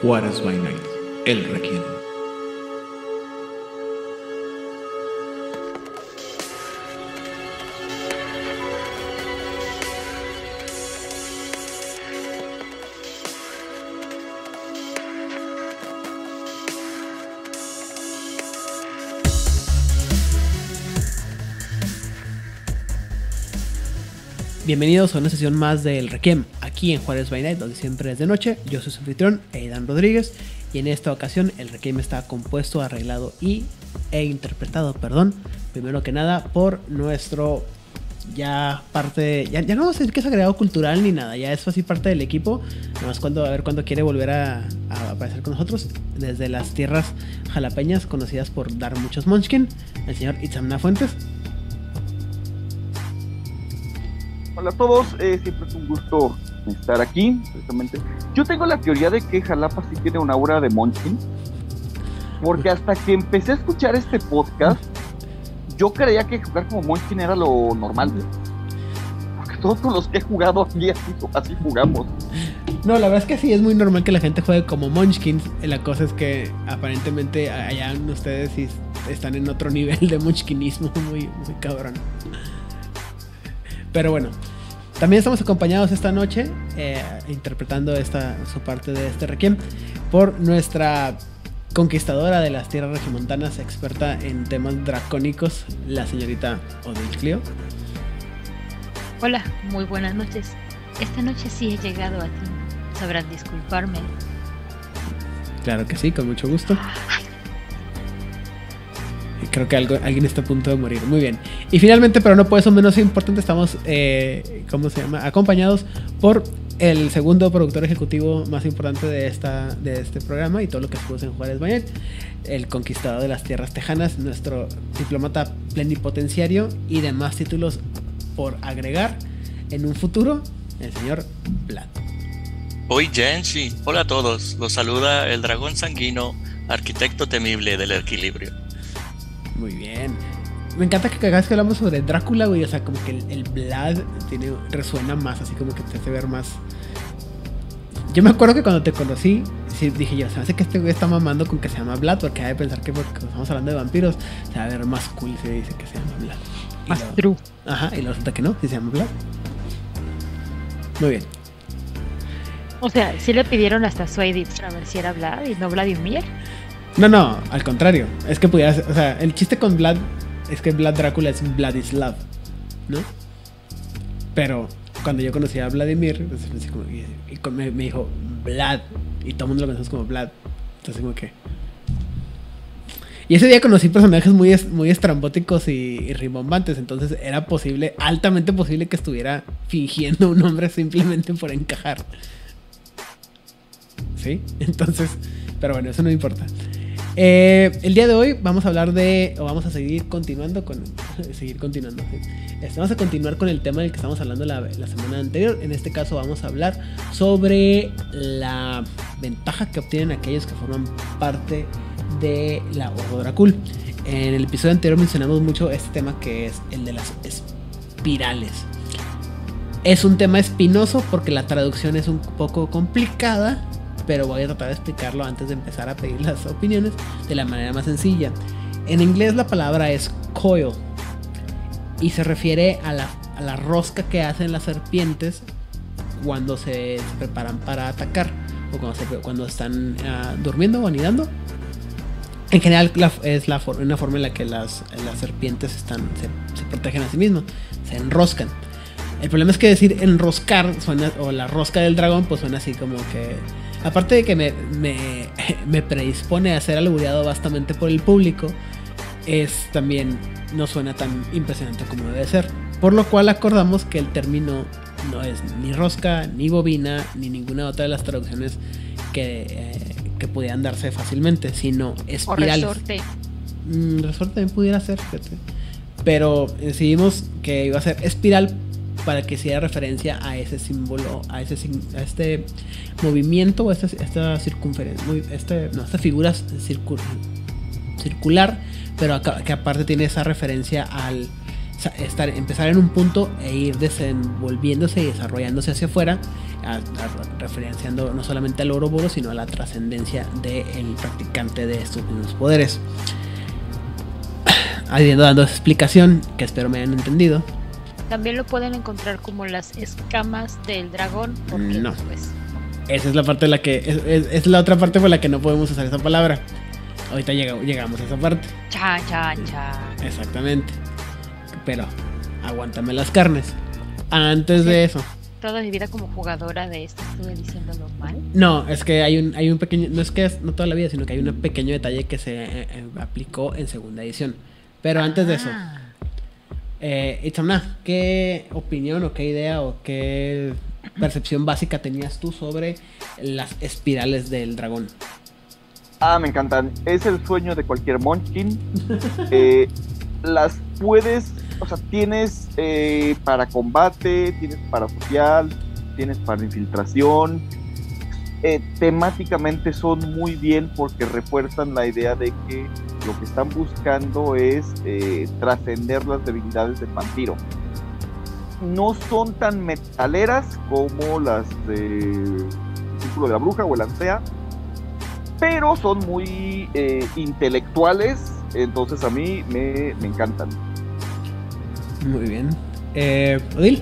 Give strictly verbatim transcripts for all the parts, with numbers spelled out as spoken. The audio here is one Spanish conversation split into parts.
Juárez by Night, el Requiem. Bienvenidos a una sesión más del Requiem, aquí en Juárez by Night, donde siempre es de noche. Yo soy su anfitrión, Aidan Rodríguez, y en esta ocasión el Requiem está compuesto, arreglado y, e interpretado, perdón, primero que nada, por nuestro ya parte, ya, ya no vamos a decir que es agregado cultural ni nada, ya es así parte del equipo, nada más cuando, a ver cuándo quiere volver a, a aparecer con nosotros, desde las tierras jalapeñas, conocidas por dar muchos munchkin, el señor Itzamna Fuentes. Hola a todos, eh, siempre es un gusto estar aquí, precisamente. Yo tengo la teoría de que Jalapa sí tiene una aura de Munchkin, porque hasta que empecé a escuchar este podcast, yo creía que jugar como Munchkin era lo normal, porque todos los que he jugado aquí así, así jugamos. No, la verdad es que sí, es muy normal que la gente juegue como Munchkins. La cosa es que aparentemente allá ustedes sí están en otro nivel de munchkinismo muy, muy cabrón. Pero bueno, también estamos acompañados esta noche, eh, interpretando esta, su parte de este Requiem, por nuestra conquistadora de las tierras regimontanas, experta en temas dracónicos, la señorita Odil Clio. Hola, muy buenas noches. Esta noche sí he llegado a ti. Sabrás disculparme. Claro que sí, con mucho gusto. Creo que algo, alguien está a punto de morir. Muy bien. Y finalmente, pero no por eso menos importante, estamos, eh, ¿cómo se llama? Acompañados por el segundo productor ejecutivo más importante de esta de este programa y todo lo que estuvo en Juárez by Night, el conquistador de las tierras tejanas, nuestro diplomata plenipotenciario y demás títulos por agregar en un futuro, el señor Vlad. Hoy Genshi. Hola a todos. Los saluda el dragón sanguino, arquitecto temible del equilibrio. Muy bien. Me encanta que cada vez que hablamos sobre Drácula, güey, o sea, como que el, el Vlad tiene, resuena más, así como que te hace ver más. Yo me acuerdo que cuando te conocí, sí, dije yo, se me hace que este güey está mamando con que se llama Vlad, porque hay de pensar que porque estamos hablando de vampiros, se va a ver más cool si dice que se llama Vlad. Y más lo, true. Ajá, y lo resulta que no, si se llama Vlad. Muy bien. O sea, sí le pidieron hasta su I D para ver si era Vlad y no Vladimir. No, no, al contrario. Es que pudiera ser, o sea, el chiste con Vlad es que Vlad Drácula es Vladislav, ¿no? Pero cuando yo conocí a Vladimir, pues, así como, y, y me, me dijo Vlad, y todo el mundo lo pensamos como Vlad. Entonces, como que. Y ese día conocí personajes muy, muy estrambóticos y, y rimbombantes. Entonces, era posible, altamente posible, que estuviera fingiendo un nombre simplemente por encajar. ¿Sí? Entonces, pero bueno, eso no importa. Eh, el día de hoy vamos a hablar de, o vamos a seguir continuando con, seguir continuando, ¿sí? Este, vamos a continuar con el tema del que estamos hablando la, la semana anterior. En este caso vamos a hablar sobre la ventaja que obtienen aquellos que forman parte de la Ordo Dracul. En el episodio anterior mencionamos mucho este tema que es el de las espirales. Es un tema espinoso porque la traducción es un poco complicada, pero voy a tratar de explicarlo antes de empezar a pedir las opiniones de la manera más sencilla. En inglés la palabra es coil y se refiere a la, a la rosca que hacen las serpientes cuando se, se preparan para atacar o cuando, se, cuando están uh, durmiendo o anidando. En general la, es la for, una forma en la que las, las serpientes están, se, se protegen a sí mismas, se enroscan. El problema es que decir enroscar suena, o la rosca del dragón, pues suena así como que, aparte de que me, me, me predispone a ser albureado vastamente por el público, es también no suena tan impresionante como debe ser. Por lo cual acordamos que el término no es ni rosca, ni bobina, ni ninguna otra de las traducciones que, eh, que pudieran darse fácilmente, sino espirales. O resorte. Mm, resorte también pudiera ser, fíjate. Pero decidimos que iba a ser espiral para que hiciera referencia a ese símbolo, a ese a este movimiento, a esta, esta circunferencia, este, no, esta figura circul, circular, pero acá, que aparte tiene esa referencia al estar, empezar en un punto e ir desenvolviéndose y desarrollándose hacia afuera, a, a, referenciando no solamente al Ouroboros, sino a la trascendencia del practicante de estos mismos poderes. Habiendo dado esa explicación, que espero me hayan entendido. También lo pueden encontrar como las escamas del dragón, porque No. pues Esa es la parte de la que es, es, es la otra parte por la que no podemos usar esa palabra. Ahorita llega, llegamos a esa parte. chan, chan, chan. Exactamente. Pero aguántame las carnes. Antes de eso. Toda mi vida como jugadora de esto estuve diciéndolo mal. No, es que hay un, hay un pequeño, no es que es, no toda la vida, sino que hay un pequeño detalle que se eh, eh, aplicó en segunda edición. Pero antes de eso, Ah. eh, Itzamna, ¿qué opinión o qué idea o qué percepción básica tenías tú sobre las espirales del dragón? Ah, me encantan. Es el sueño de cualquier Munchkin. Eh, las puedes, o sea, tienes eh, para combate, tienes para social, tienes para infiltración. Eh, temáticamente son muy bien porque refuerzan la idea de que lo que están buscando es eh, trascender las debilidades del vampiro. No son tan metaleras como las de Círculo de la Bruja o el Ansea, pero son muy eh, intelectuales, entonces a mí me, me encantan. Muy bien. Eh, Odil.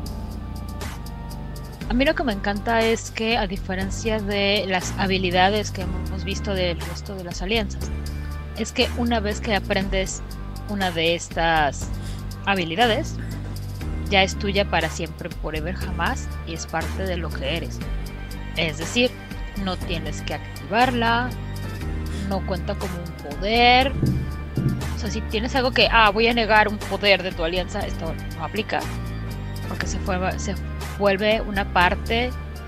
A mí lo que me encanta es que, a diferencia de las habilidades que hemos visto del resto de las alianzas, es que una vez que aprendes una de estas habilidades, ya es tuya para siempre, forever, jamás, y es parte de lo que eres. Es decir, no tienes que activarla, no cuenta como un poder. O sea, si tienes algo que, ah, voy a negar un poder de tu alianza, esto no aplica, porque se, fue, se vuelve una parte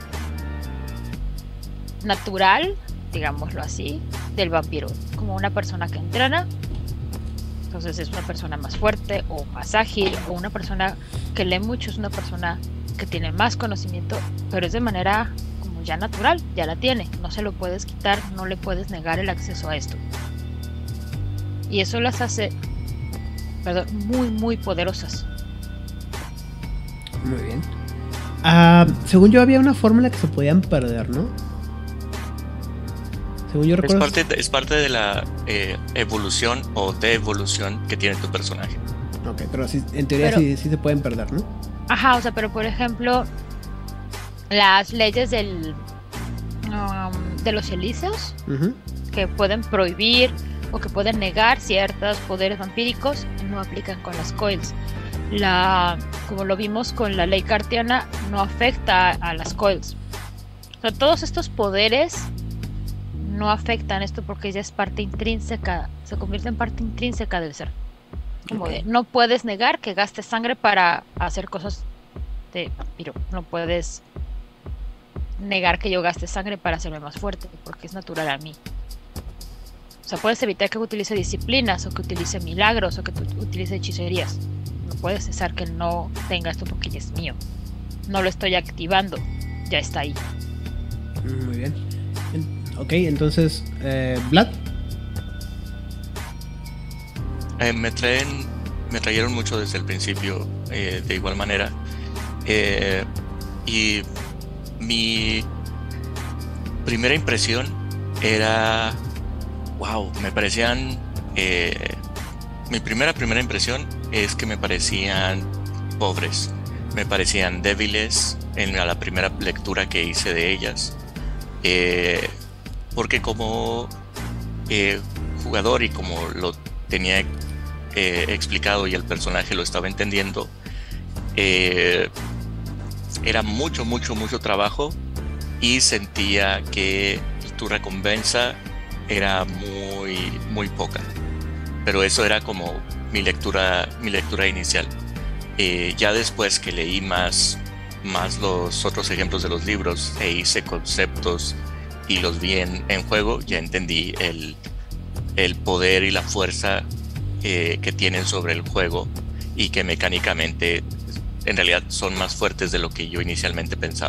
natural, digámoslo así, del vampiro. Como una persona que entrena, entonces es una persona más fuerte o más ágil, o una persona que lee mucho, es una persona que tiene más conocimiento, pero es de manera como ya natural, ya la tiene, no se lo puedes quitar, no le puedes negar el acceso a esto. Y eso las hace, perdón, muy, muy poderosas. Muy bien. Ah, según yo había una fórmula que se podían perder, ¿no? Según yo Es recuerdo. parte, de, es parte de la eh, evolución o devolución que tiene tu personaje. Ok, pero sí, en teoría Pero- sí, sí se pueden perder, ¿no? Ajá, o sea, pero por ejemplo, las leyes del um, de los elíseos, Ujú. que pueden prohibir o que pueden negar ciertos poderes vampíricos, no aplican con las coils. La, como lo vimos con la ley cartiana, no afecta a las coils. O sea, todos estos poderes no afectan esto porque ya es parte intrínseca, se convierte en parte intrínseca del ser. Como Ok. de, no puedes negar que gastes sangre para hacer cosas de vampiro. No puedes negar que yo gaste sangre para hacerme más fuerte, porque es natural a mí. O sea, puedes evitar que utilice disciplinas, o que utilice milagros, o que tu- utilice hechicerías. No puedes cesar que no tenga esto porque ya es mío. No lo estoy activando, ya está ahí. Muy bien. En- ok, entonces, eh, Vlad. Eh, me traen, me trajeron mucho desde el principio, eh, de igual manera. Eh, y mi primera impresión era, wow, me parecían, eh, mi primera primera impresión es que me parecían pobres, me parecían débiles en la primera lectura que hice de ellas. Eh, porque como eh, jugador y como lo tenía eh, explicado y el personaje lo estaba entendiendo, eh, era mucho, mucho, mucho trabajo y sentía que tu recompensa era muy, muy poca. Pero eso era como mi lectura, mi lectura inicial. Eh, ya después que leí más, más los otros ejemplos de los libros e hice conceptos y los vi en, en juego, ya entendí el, el poder y la fuerza eh, que tienen sobre el juego y que mecánicamente en realidad son más fuertes de lo que yo inicialmente pensaba.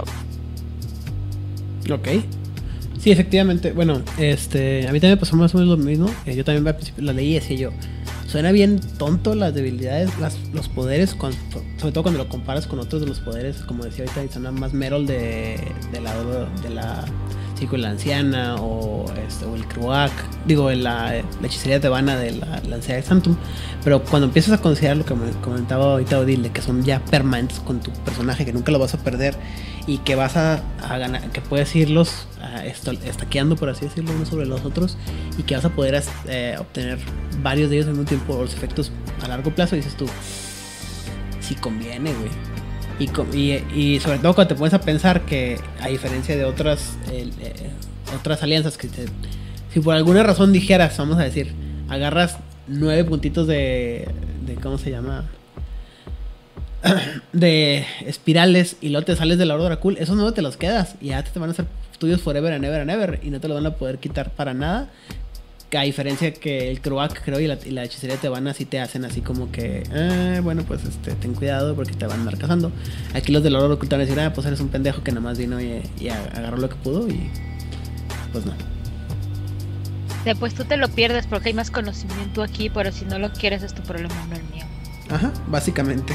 Ok. Sí, efectivamente. Bueno, este, a mí también me pasó más o menos lo mismo. Eh, yo también al principio la leí y decía yo, suena bien tonto las debilidades, las, los poderes, con, sobre todo cuando lo comparas con otros de los poderes, como decía ahorita, suena más Meryl de, de la de la Chico la Anciana o, este, o el Kruak, digo, la, la hechicería tebana de la Lancea Sanctum, pero cuando empiezas a considerar lo que me comentaba ahorita Odile, de que son ya permanentes con tu personaje, que nunca lo vas a perder y que vas a, a ganar, que puedes irlos a esto, estaqueando, por así decirlo, unos sobre los otros, y que vas a poder eh, obtener varios de ellos en un tiempo, o los efectos a largo plazo, dices tú, sí conviene, güey. Y, y, y sobre todo cuando te pones a pensar que, a diferencia de otras eh, eh, otras alianzas, que te, si por alguna razón dijeras, vamos a decir, agarras nueve puntitos de, de ¿cómo se llama? de espirales y luego te sales del oro Dracul, esos nueve te los quedas y ya te van a hacer tuyos forever and ever and ever y no te los van a poder quitar para nada. A diferencia que el Kruak, creo, y la, y la hechicería tebana así te hacen así como que, eh, bueno, pues este, ten cuidado porque te van a andar cazando. Aquí los del oro oculto van a decir, ah, pues eres un pendejo que nada más vino y, y agarró lo que pudo y pues no. Después tú te lo pierdes porque hay más conocimiento aquí, pero si no lo quieres es tu problema, no el mío. Ajá, básicamente.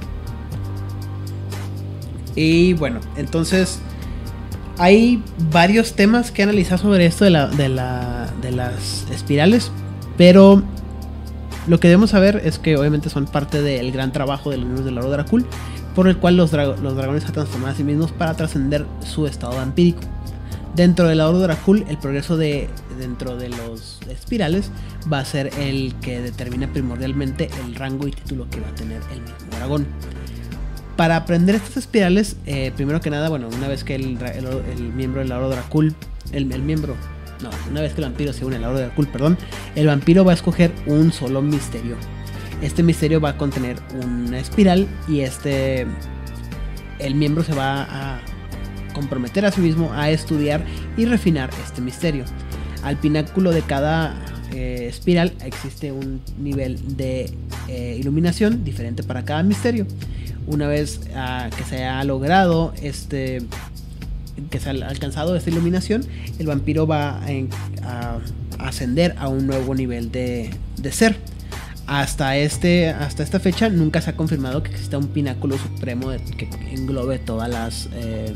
Y bueno, entonces hay varios temas que analizar sobre esto de, la, de, la, de las espirales, pero lo que debemos saber es que obviamente son parte del gran trabajo de los miembros del oro Dracul, por el cual los, dra los dragones se transforman a sí mismos para trascender su estado vampírico. Dentro del oro Dracul, el progreso de dentro de los espirales va a ser el que determina primordialmente el rango y título que va a tener el mismo dragón. Para aprender estas espirales, eh, primero que nada, bueno, una vez que el, el, el miembro del oro Dracul, el, el miembro, no, una vez que el vampiro se une al oro Dracul, perdón, el vampiro va a escoger un solo misterio. Este misterio va a contener una espiral y este, el miembro se va a comprometer a sí mismo a estudiar y refinar este misterio. Al pináculo de cada eh, espiral existe un nivel de eh, iluminación diferente para cada misterio. Una vez uh, que se ha logrado este, que se ha alcanzado esta iluminación, el vampiro va a, a ascender a un nuevo nivel de, de ser. Hasta, este, hasta esta fecha nunca se ha confirmado que exista un pináculo supremo de, que englobe todas las eh,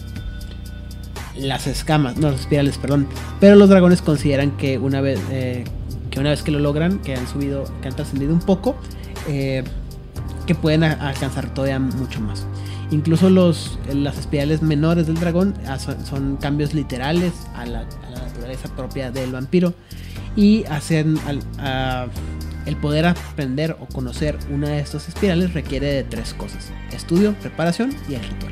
las escamas, no, las espirales, perdón. Pero los dragones consideran que una vez eh, que una vez que lo logran, que han subido, que han trascendido un poco, eh, que pueden a alcanzar todavía mucho más. Incluso los, las espirales menores del dragón son, son cambios literales a la, a la naturaleza propia del vampiro y hacen al, a, el poder aprender o conocer una de estas espirales requiere de tres cosas: estudio, preparación y el ritual.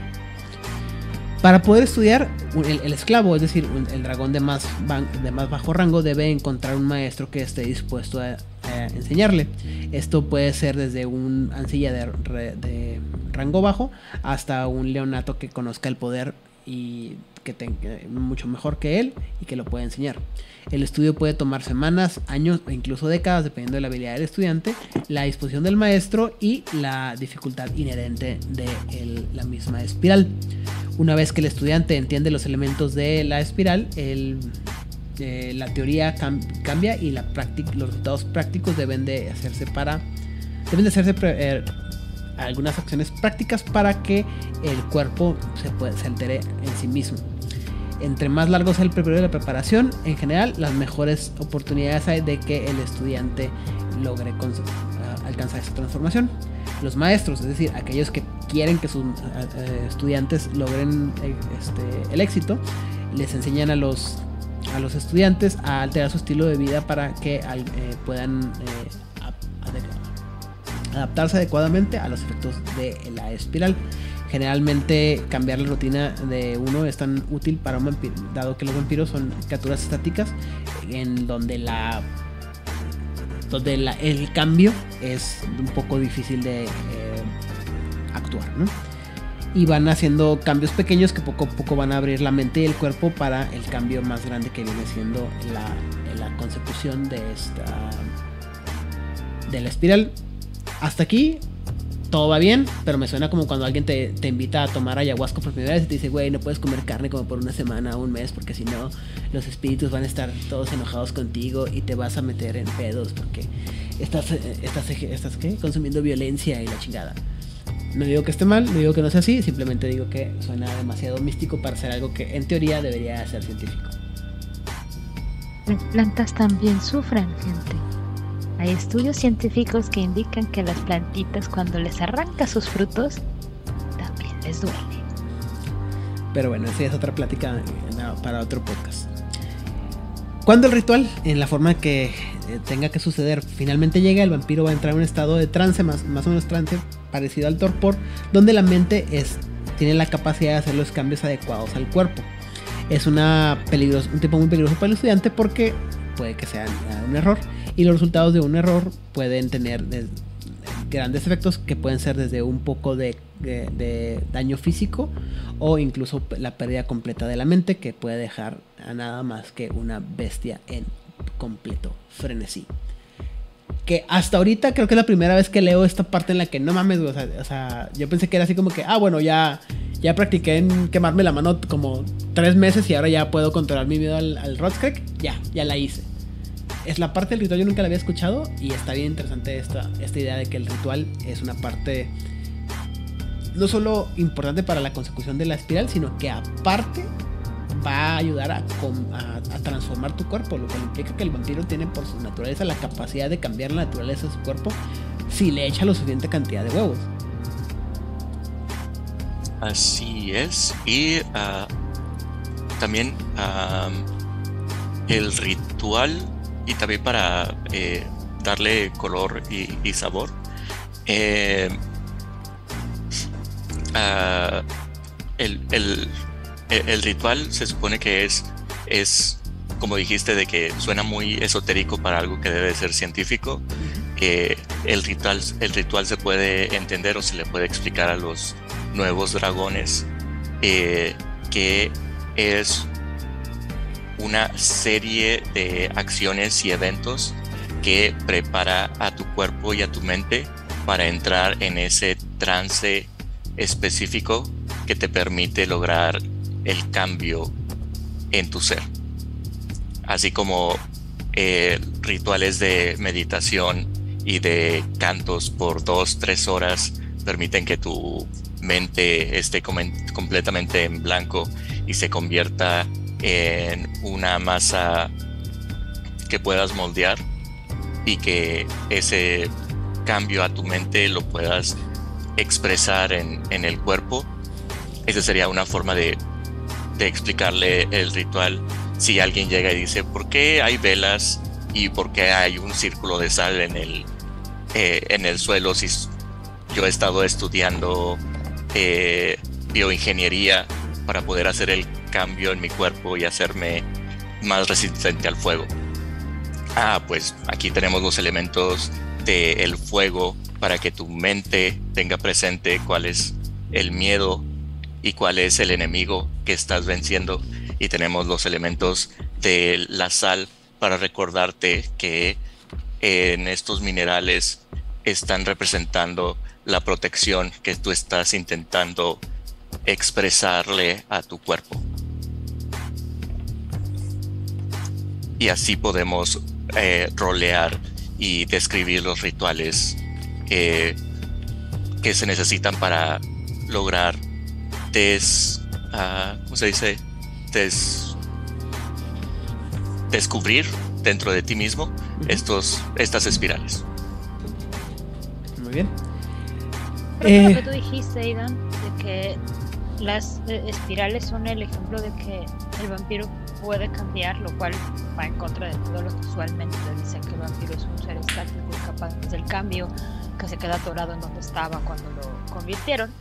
Para poder estudiar, el, el esclavo, es decir, el dragón de más, de más bajo rango, debe encontrar un maestro que esté dispuesto a, a enseñarle. Esto puede ser desde un ancilla de, de rango bajo hasta un leonato que conozca el poder y que tenga mucho mejor que él y que lo pueda enseñar. El estudio puede tomar semanas, años o incluso décadas, dependiendo de la habilidad del estudiante, la disposición del maestro y la dificultad inherente de el, la misma espiral. Una vez que el estudiante entiende los elementos de la espiral, el, eh, la teoría cam cambia y la los resultados prácticos deben de hacerse para deben de hacerse eh, algunas acciones prácticas para que el cuerpo se, puede, se altere en sí mismo. Entre más largo sea el periodo de la preparación, en general, las mejores oportunidades hay de que el estudiante logre uh, alcanzar esa transformación. Los maestros, es decir, aquellos que quieren que sus uh, estudiantes logren eh, este, el éxito, les enseñan a los, a los estudiantes a alterar su estilo de vida para que eh, puedan eh, adaptarse adecuadamente a los efectos de la espiral. Generalmente cambiar la rutina de uno es tan útil para un vampiro, dado que los vampiros son criaturas estáticas en donde la donde la, el cambio es un poco difícil de eh, actuar, ¿no? Y van haciendo cambios pequeños que poco a poco van a abrir la mente y el cuerpo para el cambio más grande que viene siendo la, la consecución de esta de la espiral. Hasta aquí todo va bien, pero me suena como cuando alguien te, te invita a tomar ayahuasca por primera vez y te dice, güey, no puedes comer carne como por una semana o un mes porque si no los espíritus van a estar todos enojados contigo y te vas a meter en pedos porque estás, estás, estás ¿qué? consumiendo violencia y la chingada. No digo que esté mal, no digo que no sea así, simplemente digo que suena demasiado místico para ser algo que en teoría debería ser científico. Las plantas también sufren, gente. Hay estudios científicos que indican que las plantitas, cuando les arranca sus frutos, también les duele. Pero bueno, esa es otra plática para otro podcast. Cuando el ritual, en la forma que tenga que suceder, finalmente llega, el vampiro va a entrar en un estado de trance, más, más o menos trance, parecido al torpor, donde la mente es, tiene la capacidad de hacer los cambios adecuados al cuerpo. Es una peligroso, un tipo muy peligroso para el estudiante porque puede que sea un error, y los resultados de un error pueden tener de, de grandes efectos que pueden ser desde un poco de, de, de daño físico o incluso la pérdida completa de la mente, que puede dejar a nada más que una bestia en completo frenesí. Que hasta ahorita creo que es la primera vez que leo esta parte en la que no mames, o sea, o sea, yo pensé que era así como que, ah, bueno, ya, ya practiqué en quemarme la mano como tres meses y ahora ya puedo controlar mi miedo al, al Rotskreck. Ya, ya la hice. Es la parte del ritual, yo nunca la había escuchado y está bien interesante esta, esta idea de que el ritual es una parte no solo importante para la consecución de la espiral, sino que aparte va a ayudar a, a, a transformar tu cuerpo, lo cual implica que el vampiro tiene por su naturaleza la capacidad de cambiar la naturaleza de su cuerpo si le echa lo suficiente cantidad de huevos. Así es. Y uh, también uh, el ritual, y también para eh, darle color y, y sabor, eh, uh, el, el, el ritual se supone que es, es, como dijiste, de que suena muy esotérico para algo que debe ser científico. Eh, el, ritual, el ritual se puede entender o se le puede explicar a los nuevos dragones eh, que es una serie de acciones y eventos que prepara a tu cuerpo y a tu mente para entrar en ese trance específico que te permite lograr el cambio en tu ser. Así como eh, rituales de meditación y de cantos por dos, tres horas permiten que tu mente esté com- completamente en blanco y se convierta en una masa que puedas moldear, y que ese cambio a tu mente lo puedas expresar en, en el cuerpo. Esa sería una forma de, de explicarle el ritual. Si alguien llega y dice, ¿por qué hay velas y por qué hay un círculo de sal en el, eh, en el suelo? Si yo he estado estudiando eh, bioingeniería para poder hacer el cambio en mi cuerpo y hacerme más resistente al fuego. Ah, pues aquí tenemos los elementos del fuego para que tu mente tenga presente cuál es el miedo y cuál es el enemigo que estás venciendo. Y tenemos los elementos de la sal para recordarte que en estos minerales están representando la protección que tú estás intentando expresarle a tu cuerpo. Y así podemos eh, rolear y describir los rituales eh, que se necesitan para lograr des, uh, ¿cómo se dice? Des, descubrir dentro de ti mismo uh-huh. estos, estas espirales. Muy bien. Creo eh... que lo que tú dijiste, Aidan, de que las eh, espirales son el ejemplo de que el vampiro puede cambiar, lo cual va en contra de todo lo que usualmente dicen, que el vampiro es un ser estático, incapaz del cambio, que se queda atorado en donde estaba cuando lo convirtieron.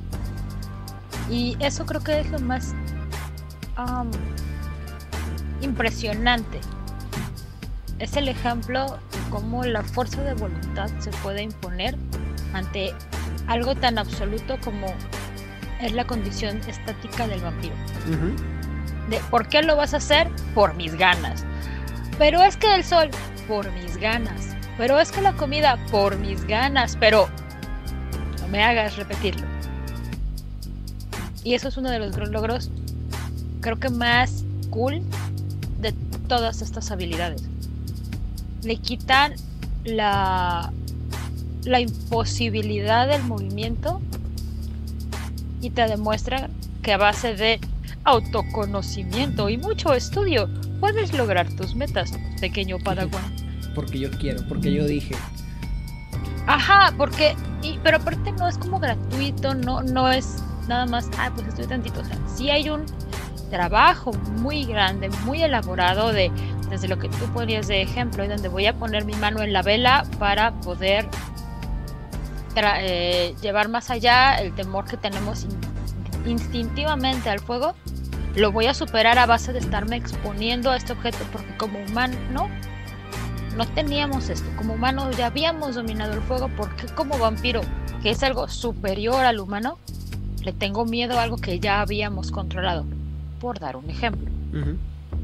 Y eso creo que es lo más um, impresionante. Es el ejemplo de cómo la fuerza de voluntad se puede imponer ante algo tan absoluto como es la condición estática del vampiro. Uh-huh. De, ¿por qué lo vas a hacer? Por mis ganas. Pero es que el sol, por mis ganas. Pero es que la comida, por mis ganas. Pero no me hagas repetirlo. Y eso es uno de los logros, creo que más cool de todas estas habilidades. Le quitan la, la imposibilidad del movimiento y te demuestran que a base de autoconocimiento y mucho estudio puedes lograr tus metas, pequeño Padawan. Porque yo quiero, porque yo dije. Ajá, porque, y, pero aparte no es como gratuito, no, no es nada más, ah, pues estoy tantito, o sea, sí hay un trabajo muy grande, muy elaborado de, desde lo que tú ponías de ejemplo, donde voy a poner mi mano en la vela para poder tra- eh, llevar más allá el temor que tenemos in- instintivamente al fuego, lo voy a superar a base de estarme exponiendo a este objeto, porque como humano, ¿no? No teníamos esto, como humanos ya habíamos dominado el fuego, porque como vampiro, que es algo superior al humano, le tengo miedo a algo que ya habíamos controlado, por dar un ejemplo. Uh-huh.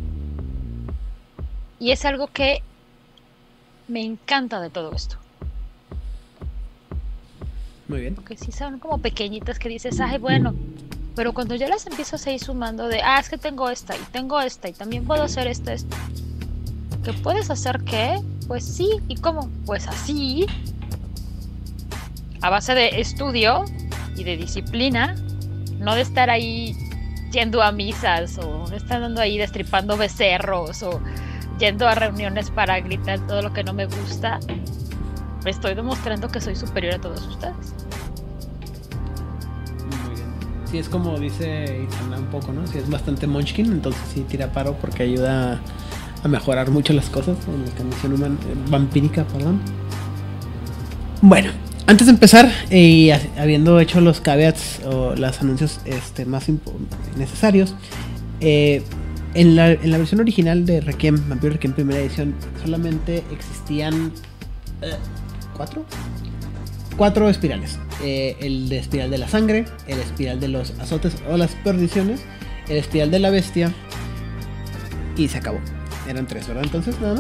Y es algo que me encanta de todo esto. Muy bien. Porque sí son como pequeñitas que dices, ay, bueno, pero cuando ya las empiezo a seguir sumando de, ah, es que tengo esta, y tengo esta, y también puedo hacer esta, esta. ¿Qué puedes hacer qué? Pues sí, ¿y cómo? Pues así, a base de estudio y de disciplina, no de estar ahí yendo a misas o no estar dando ahí destripando becerros o yendo a reuniones para gritar todo lo que no me gusta. Me estoy demostrando que soy superior a todos ustedes. Muy bien. Sí, es como dice Itana un poco, ¿no? Sí, es bastante Munchkin, entonces sí tira paro porque ayuda a mejorar mucho las cosas en la condición humana, vampírica, perdón. Bueno, antes de empezar, y eh, habiendo hecho los caveats o los anuncios este, más necesarios, eh, en, la, en la versión original de Requiem, Vampiro Requiem primera edición, solamente existían eh, cuatro cuatro espirales. Eh, el de espiral de la sangre, el espiral de los azotes o las perdiciones, el espiral de la bestia, y se acabó. Eran tres, ¿verdad? Entonces, nada más.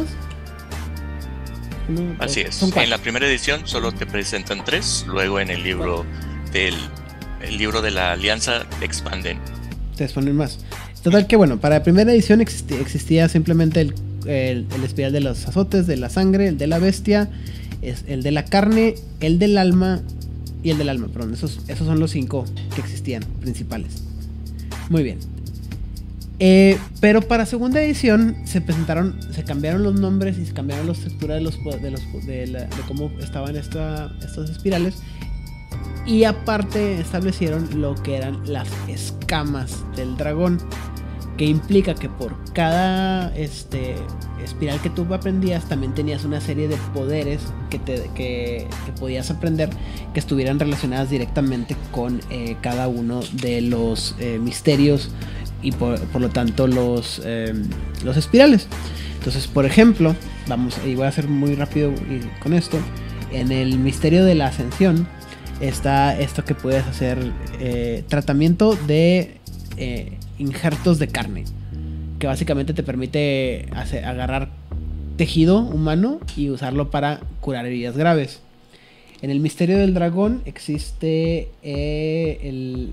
No, Así es. En la primera edición solo te presentan tres, luego en el libro del el libro de la Alianza te expanden. Te exponen más. Total que bueno, para la primera edición existía, existía simplemente el, el, el espiral de los azotes, de la sangre, el de la bestia, es el de la carne, el del alma y el del alma, perdón. Esos, esos son los cinco que existían, principales. Muy bien. Eh, pero para segunda edición se presentaron, se cambiaron los nombres y se cambiaron la estructura de los de los de, la, de cómo estaban esta, estas espirales, y aparte establecieron lo que eran las escamas del dragón, que implica que por cada este espiral que tú aprendías también tenías una serie de poderes que te que, que podías aprender que estuvieran relacionadas directamente con eh, cada uno de los eh, misterios y por, por lo tanto los, eh, los espirales. Entonces, por ejemplo, vamos, y voy a hacer muy rápido con esto, en el misterio de la ascensión está esto que puedes hacer, eh, tratamiento de eh, injertos de carne, que básicamente te permite hacer, agarrar tejido humano y usarlo para curar heridas graves. En el misterio del dragón existe eh, el...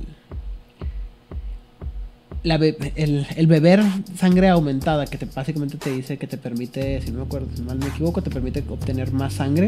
La be el, el beber sangre aumentada, que te, básicamente te dice que te permite, si no me acuerdo, si mal me equivoco, te permite obtener más sangre.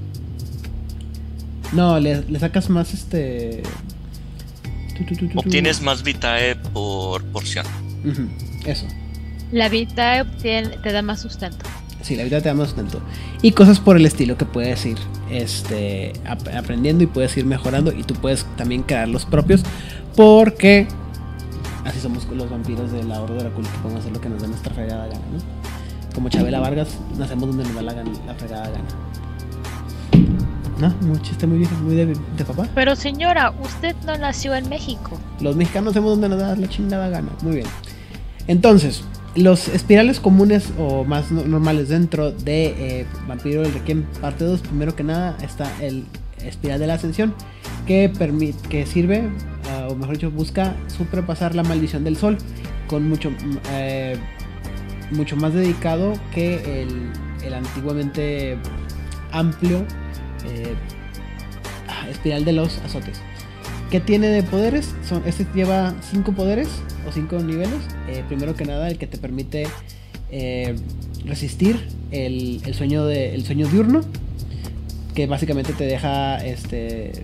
No, le, le sacas más este... Tu, tu, tu, tu, Obtienes más vitae por porción. Uh-huh, eso. La vitae obtiene, te da más sustento. Sí, la vitae te da más sustento. Y cosas por el estilo que puedes ir este, ap aprendiendo y puedes ir mejorando. Y tú puedes también crear los propios, porque... así somos los vampiros de la Horda Dracul, que podemos hacer lo que nos da nuestra fregada gana, ¿no? Como Chabela Vargas, nacemos donde nos da la, gana, la fregada gana. ¿No? Un chiste muy viejo, muy de, de papá. Pero señora, usted no nació en México. Los mexicanos hacemos donde nos da la chingada gana. Muy bien. Entonces, los espirales comunes o más no, normales dentro de eh, Vampiro del Requiem parte dos, primero que nada está el espiral de la ascensión, que, que sirve, uh, o mejor dicho, busca sobrepasar la maldición del sol, con mucho, eh, mucho más dedicado que el, el antiguamente amplio eh, espiral de los azotes. ¿Qué tiene de poderes? Son, este lleva cinco poderes o cinco niveles. Eh, primero que nada, el que te permite eh, resistir el, el, sueño de, el sueño diurno, que básicamente te deja este...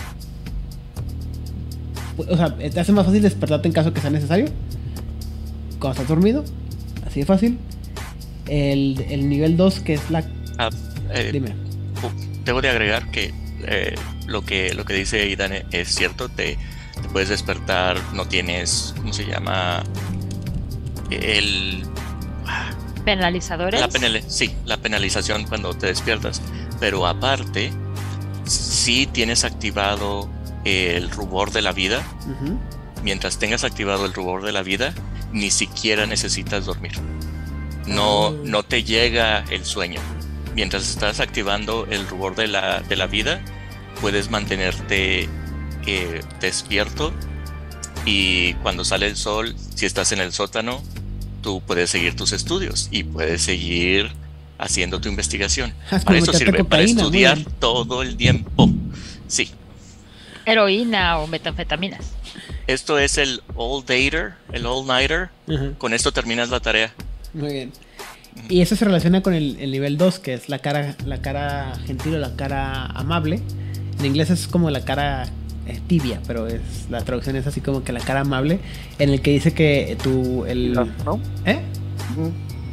O sea, te hace más fácil despertarte en caso que sea necesario cuando estás dormido, así de fácil. El, el nivel dos, que es la... Ah, eh, Dime. Debo de agregar que, eh, lo que lo que dice Idan es cierto. Te, te puedes despertar, no tienes, ¿cómo se llama? El... ¿Penalizadores? La penal, sí, la penalización cuando te despiertas. Pero aparte, sí tienes activado el rubor de la vida. Uh-huh. Mientras tengas activado el rubor de la vida, ni siquiera necesitas dormir. No, Oh. no te llega el sueño. Mientras estás activando el rubor de la, de la vida, puedes mantenerte eh, despierto. Y cuando sale el sol, si estás en el sótano, tú puedes seguir tus estudios y puedes seguir haciendo tu investigación. Es como Para eso meterte sirve, para cocaína, estudiar muy bien. todo el tiempo. Sí. Heroína o metanfetaminas. Esto es el all-dater, el all-nighter. Uh-huh. Con esto terminas la tarea. Muy bien. Y eso se relaciona con el, el nivel dos, que es la cara, la cara gentil o la cara amable. En inglés es como la cara eh, tibia, pero es, la traducción es así como que la cara amable, en el que dice que tu... El, ¿No? ¿Eh? Ujú.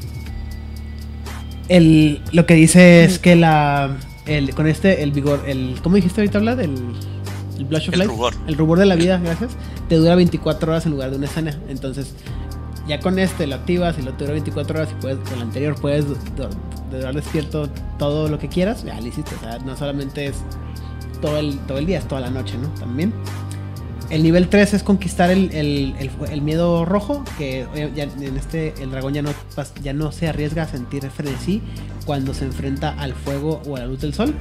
El, lo que dice es que la... El, con este, el vigor... El, ¿cómo dijiste ahorita, Vlad? El, el Blush of El Life. rubor. El rubor de la vida, gracias. Te dura veinticuatro horas en lugar de una escena. Entonces... Ya con este lo activas y lo dura veinticuatro horas y puedes, con el anterior puedes durar despierto todo lo que quieras. Ya lo hiciste, o sea, no solamente es todo el, todo el día, es toda la noche, ¿no? También. El nivel tres es conquistar el, el, el, el miedo rojo, que ya en este el dragón ya no, ya no se arriesga a sentir frenesí cuando se enfrenta al fuego o a la luz del sol.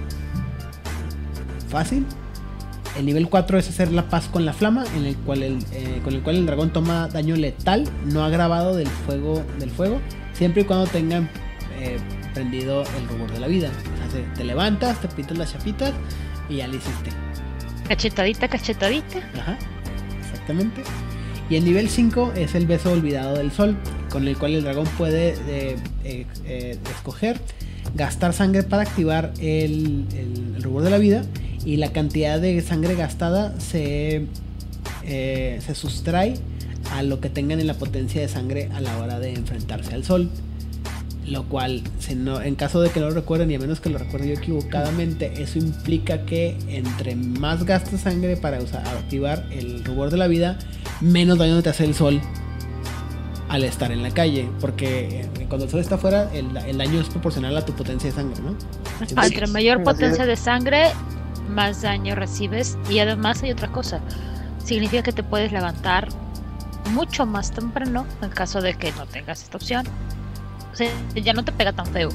Fácil. El nivel cuatro es hacer la paz con la flama, en el cual el, eh, con el cual el dragón toma daño letal, no agravado del fuego, del fuego, siempre y cuando tengan eh, prendido el rubor de la vida. O sea, te levantas, te pintas las chapitas y ya lo hiciste. Cachetadita, cachetadita. Ajá, exactamente. Y el nivel cinco es el beso olvidado del sol, con el cual el dragón puede eh, eh, eh, escoger gastar sangre para activar el, el, el rubor de la vida. Y la cantidad de sangre gastada se, eh, se sustrae a lo que tengan en la potencia de sangre a la hora de enfrentarse al sol. Lo cual, si no, en caso de que no lo recuerden, y a menos que lo recuerde yo equivocadamente, eso implica que entre más gastas sangre para usar, activar el rubor de la vida, menos daño te hace el sol al estar en la calle. Porque cuando el sol está afuera, el, el daño es proporcional a tu potencia de sangre, ¿no? Ah, entre mayor Así potencia es. de sangre, más daño recibes. Y además hay otra cosa, significa que te puedes levantar mucho más temprano en caso de que no tengas esta opción. O sea, ya no te pega tan feo.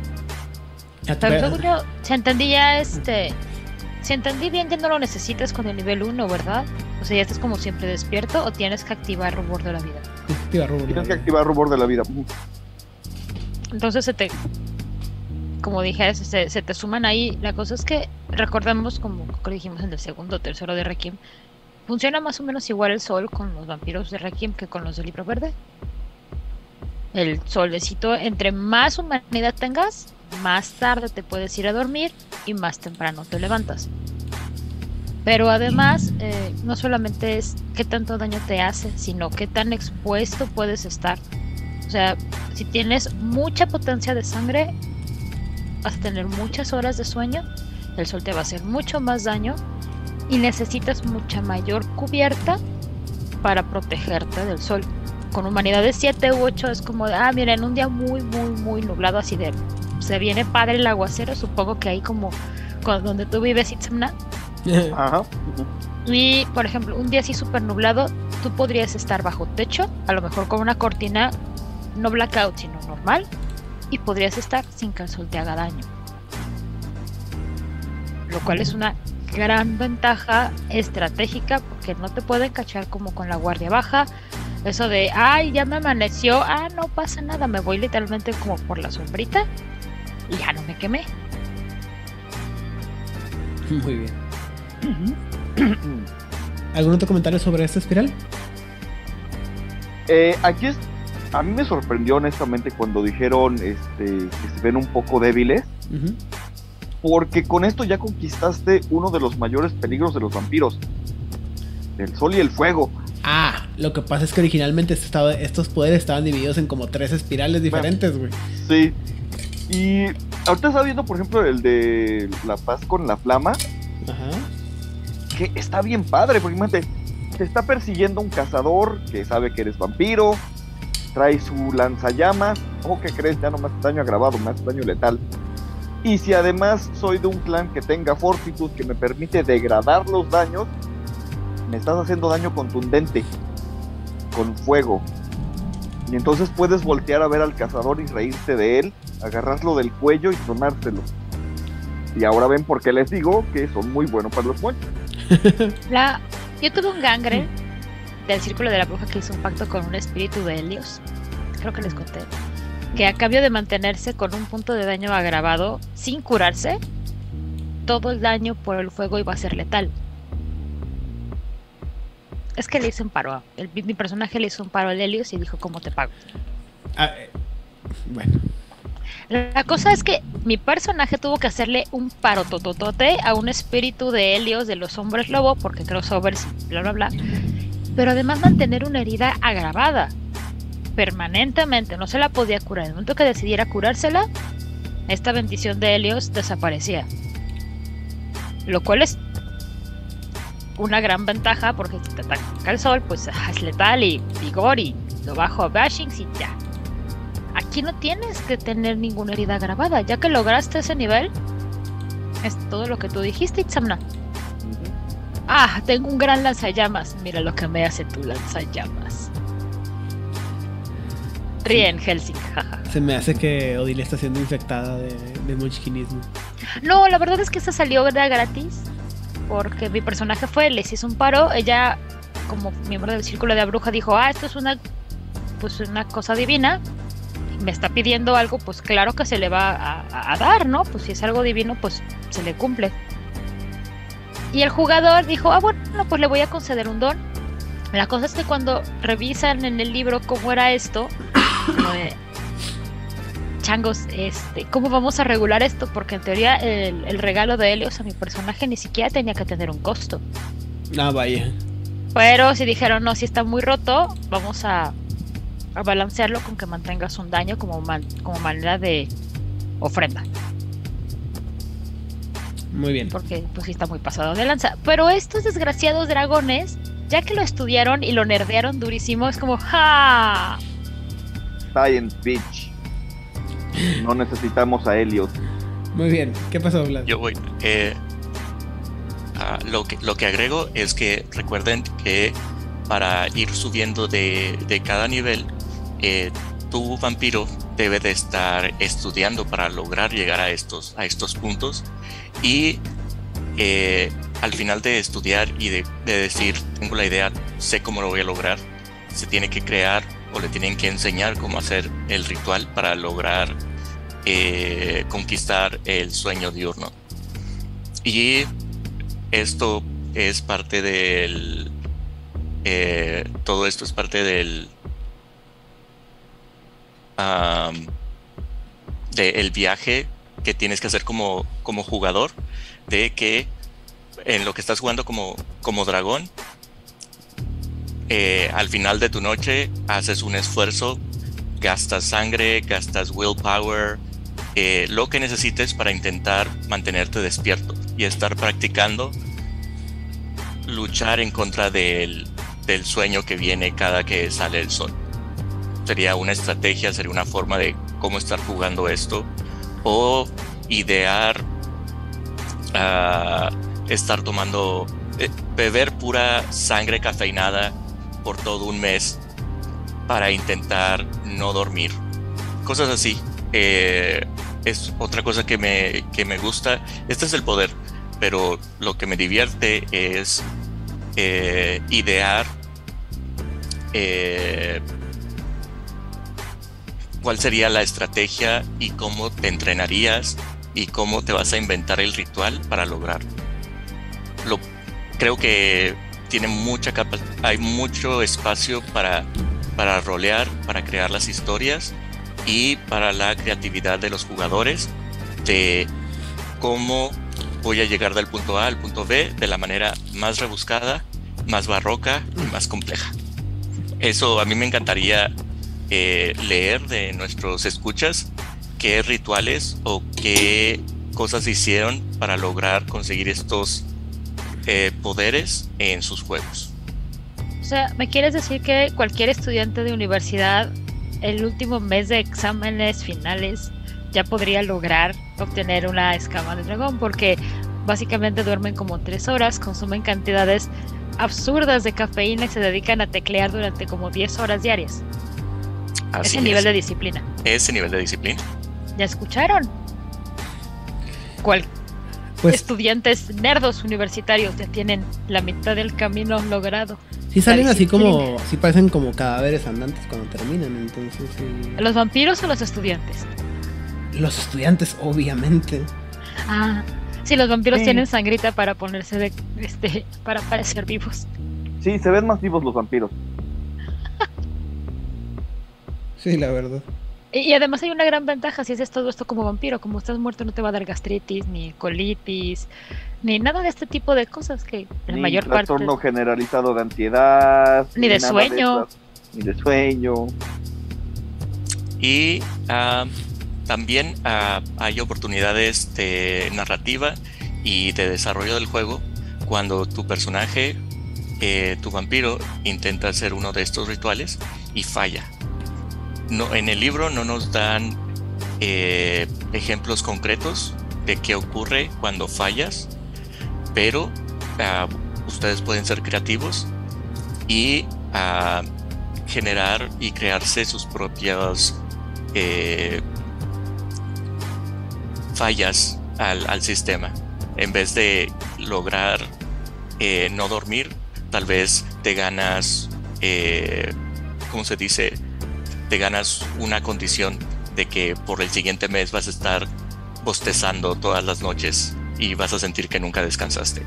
Pero según yo, si entendí ya este si entendí bien, ya no lo necesitas con el nivel uno, ¿verdad? O sea, ya estás como siempre despierto o tienes que activar rubor de la vida. Activa rubor de la Tienes que vida. activar rubor de la vida. Entonces se te, como dije, se, se te suman ahí. La cosa es que recordemos, como dijimos en el segundo o tercero de Requiem, funciona más o menos igual el sol con los vampiros de Requiem que con los del Libro Verde. El solecito, entre más humanidad tengas, más tarde te puedes ir a dormir y más temprano te levantas. Pero además, eh, no solamente es qué tanto daño te hace, sino qué tan expuesto puedes estar. O sea, si tienes mucha potencia de sangre, vas a tener muchas horas de sueño, el sol te va a hacer mucho más daño y necesitas mucha mayor cubierta para protegerte del sol. Con humanidad de siete u ocho es como de, ah, mira, en un día muy, muy, muy nublado, así de, se viene padre el aguacero, supongo que ahí como con, donde tú vives, Itzamna. Ajá. Y, por ejemplo, un día así súper nublado, tú podrías estar bajo techo, a lo mejor con una cortina, no blackout, sino normal, y podrías estar sin que el sol te haga daño. Lo cual es una gran ventaja estratégica, porque no te pueden cachar como con la guardia baja. Eso de, ay, ya me amaneció, ah, no pasa nada, me voy literalmente como por la sombrita y ya no me quemé. Muy bien. ¿Algún otro comentario sobre esta espiral? Eh, aquí es a mí me sorprendió honestamente cuando dijeron este, que se ven un poco débiles, Ujú. porque con esto ya conquistaste uno de los mayores peligros de los vampiros, el sol y el fuego. Ah, lo que pasa es que originalmente este estado- estos poderes estaban divididos en como tres espirales diferentes, güey. Sí. Y ahorita estaba viendo, por ejemplo, el de la paz con la flama, Ajá. que está bien padre, porque imagínate, te está persiguiendo un cazador que sabe que eres vampiro, trae su lanzallamas, o que crees, ya no me hace daño agravado, me hace daño letal. Y si además soy de un clan que tenga fortitud que me permite degradar los daños, me estás haciendo daño contundente, con fuego. Y entonces puedes voltear a ver al cazador y reírte de él, agarrarlo del cuello y tronárselo. Y ahora ven por qué les digo que son muy buenos para los monchos. La... Yo tuve un gangre del Círculo de la Bruja que hizo un pacto con un espíritu de Helios, creo que les conté, que a cambio de mantenerse con un punto de daño agravado sin curarse, todo el daño por el fuego iba a ser letal. Es que le hice un paro, el, mi personaje le hizo un paro al Helios y dijo, ¿cómo te pago? Ah, eh, bueno. La cosa es que mi personaje tuvo que hacerle un paro tototote a un espíritu de Helios de los hombres lobo, porque crossovers y bla bla bla, pero además mantener una herida agravada permanentemente, no se la podía curar. En el momento que decidiera curársela, esta bendición de Helios desaparecía, lo cual es una gran ventaja, porque si te ataca el sol, pues es letal y vigor y lo bajo a bashings y ya. Aquí no tienes que tener ninguna herida agravada, ya que lograste ese nivel. Es todo lo que tú dijiste, Itzamna. Ah, tengo un gran lanzallamas. Mira lo que me hace tu lanzallamas. Ríen, Helsing, jaja. Se me hace que Odilia está siendo infectada de, de munchkinismo. No, la verdad es que esa salió de gratis, porque mi personaje fue, les hizo un paro. Ella, como miembro del Círculo de la Bruja, dijo, ah, esto es una, pues una cosa divina. Me está pidiendo algo, pues claro que se le va a, a, a dar, ¿no? Pues si es algo divino, pues se le cumple. Y el jugador dijo, ah, bueno, pues le voy a conceder un don. La cosa es que cuando revisan en el libro cómo era esto, como de, changos, este, ¿cómo vamos a regular esto? Porque en teoría el, el regalo de Helios a mi personaje ni siquiera tenía que tener un costo. Ah, vaya. Pero si dijeron, no, si está muy roto, vamos a, a balancearlo con que mantengas un daño como, man, como manera de ofrenda. Muy bien. Porque pues sí está muy pasado de lanza. Pero estos desgraciados dragones, ya que lo estudiaron y lo nerdearon durísimo, es como ¡ja! Science Bitch. No necesitamos a Helios. Muy bien. ¿Qué pasó, Vlad? Yo voy. Eh, ah, lo, que, lo que agrego es que recuerden que para ir subiendo de, de cada nivel, eh, tu vampiro debe de estar estudiando para lograr llegar a estos, a estos puntos. Y eh, al final de estudiar y de, de decir, tengo la idea, sé cómo lo voy a lograr, se tiene que crear o le tienen que enseñar cómo hacer el ritual para lograr eh, conquistar el sueño diurno. Y esto es parte del... Eh, todo esto es parte del... Um, del viaje que tienes que hacer como, como jugador, de que en lo que estás jugando como, como dragón, eh, al final de tu noche haces un esfuerzo, gastas sangre, gastas willpower, eh, lo que necesites para intentar mantenerte despierto y estar practicando luchar en contra del, del sueño que viene cada que sale el sol. Sería una estrategia, sería una forma de cómo estar jugando esto, o idear uh, estar tomando, eh, beber pura sangre cafeinada por todo un mes para intentar no dormir. Cosas así. Eh, es otra cosa que me, que me gusta. Este es el poder, pero lo que me divierte es eh, idear eh, cuál sería la estrategia y cómo te entrenarías y cómo te vas a inventar el ritual para lograrlo. Lo, creo que tiene mucha capa- hay mucho espacio para, para rolear, para crear las historias y para la creatividad de los jugadores de cómo voy a llegar del punto A al punto B de la manera más rebuscada, más barroca y más compleja. Eso a mí me encantaría eh, leer de nuestros escuchas qué rituales o qué cosas hicieron para lograr conseguir estos eh, poderes en sus juegos. O sea, ¿me quieres decir que cualquier estudiante de universidad el último mes de exámenes finales ya podría lograr obtener una escama de dragón? Porque básicamente duermen como tres horas, consumen cantidades absurdas de cafeína y se dedican a teclear durante como diez horas diarias. Así Ese nivel es. de disciplina. Ese nivel de disciplina. ¿Ya escucharon? ¿Cuál? Pues Estudiantes nerdos universitarios ya tienen la mitad del camino logrado. sí salen La así disciplina. como, sí parecen como cadáveres andantes cuando terminan, entonces sí. ¿Los vampiros o los estudiantes? Los estudiantes, obviamente. Ah, sí, los vampiros Sí. tienen sangrita para ponerse de, este, para parecer vivos. Sí, se ven más vivos los vampiros. Sí, la verdad. Y, y además hay una gran ventaja si haces todo esto como vampiro, como estás muerto no te va a dar gastritis, ni colitis, ni nada de este tipo de cosas que la Ni mayor parte... trastorno generalizado de ansiedad. Ni de nada sueño. esas- ni de sueño. Y ah, también ah, hay oportunidades de narrativa y de desarrollo del juego cuando tu personaje, eh, tu vampiro, intenta hacer uno de estos rituales y falla. No, en el libro no nos dan eh, ejemplos concretos de qué ocurre cuando fallas, pero ah, ustedes pueden ser creativos y ah, generar y crearse sus propias eh, fallas al, al sistema. En vez de lograr eh, no dormir, tal vez te ganas, eh, ¿cómo se dice? Te ganas una condición de que por el siguiente mes vas a estar bostezando todas las noches y vas a sentir que nunca descansaste.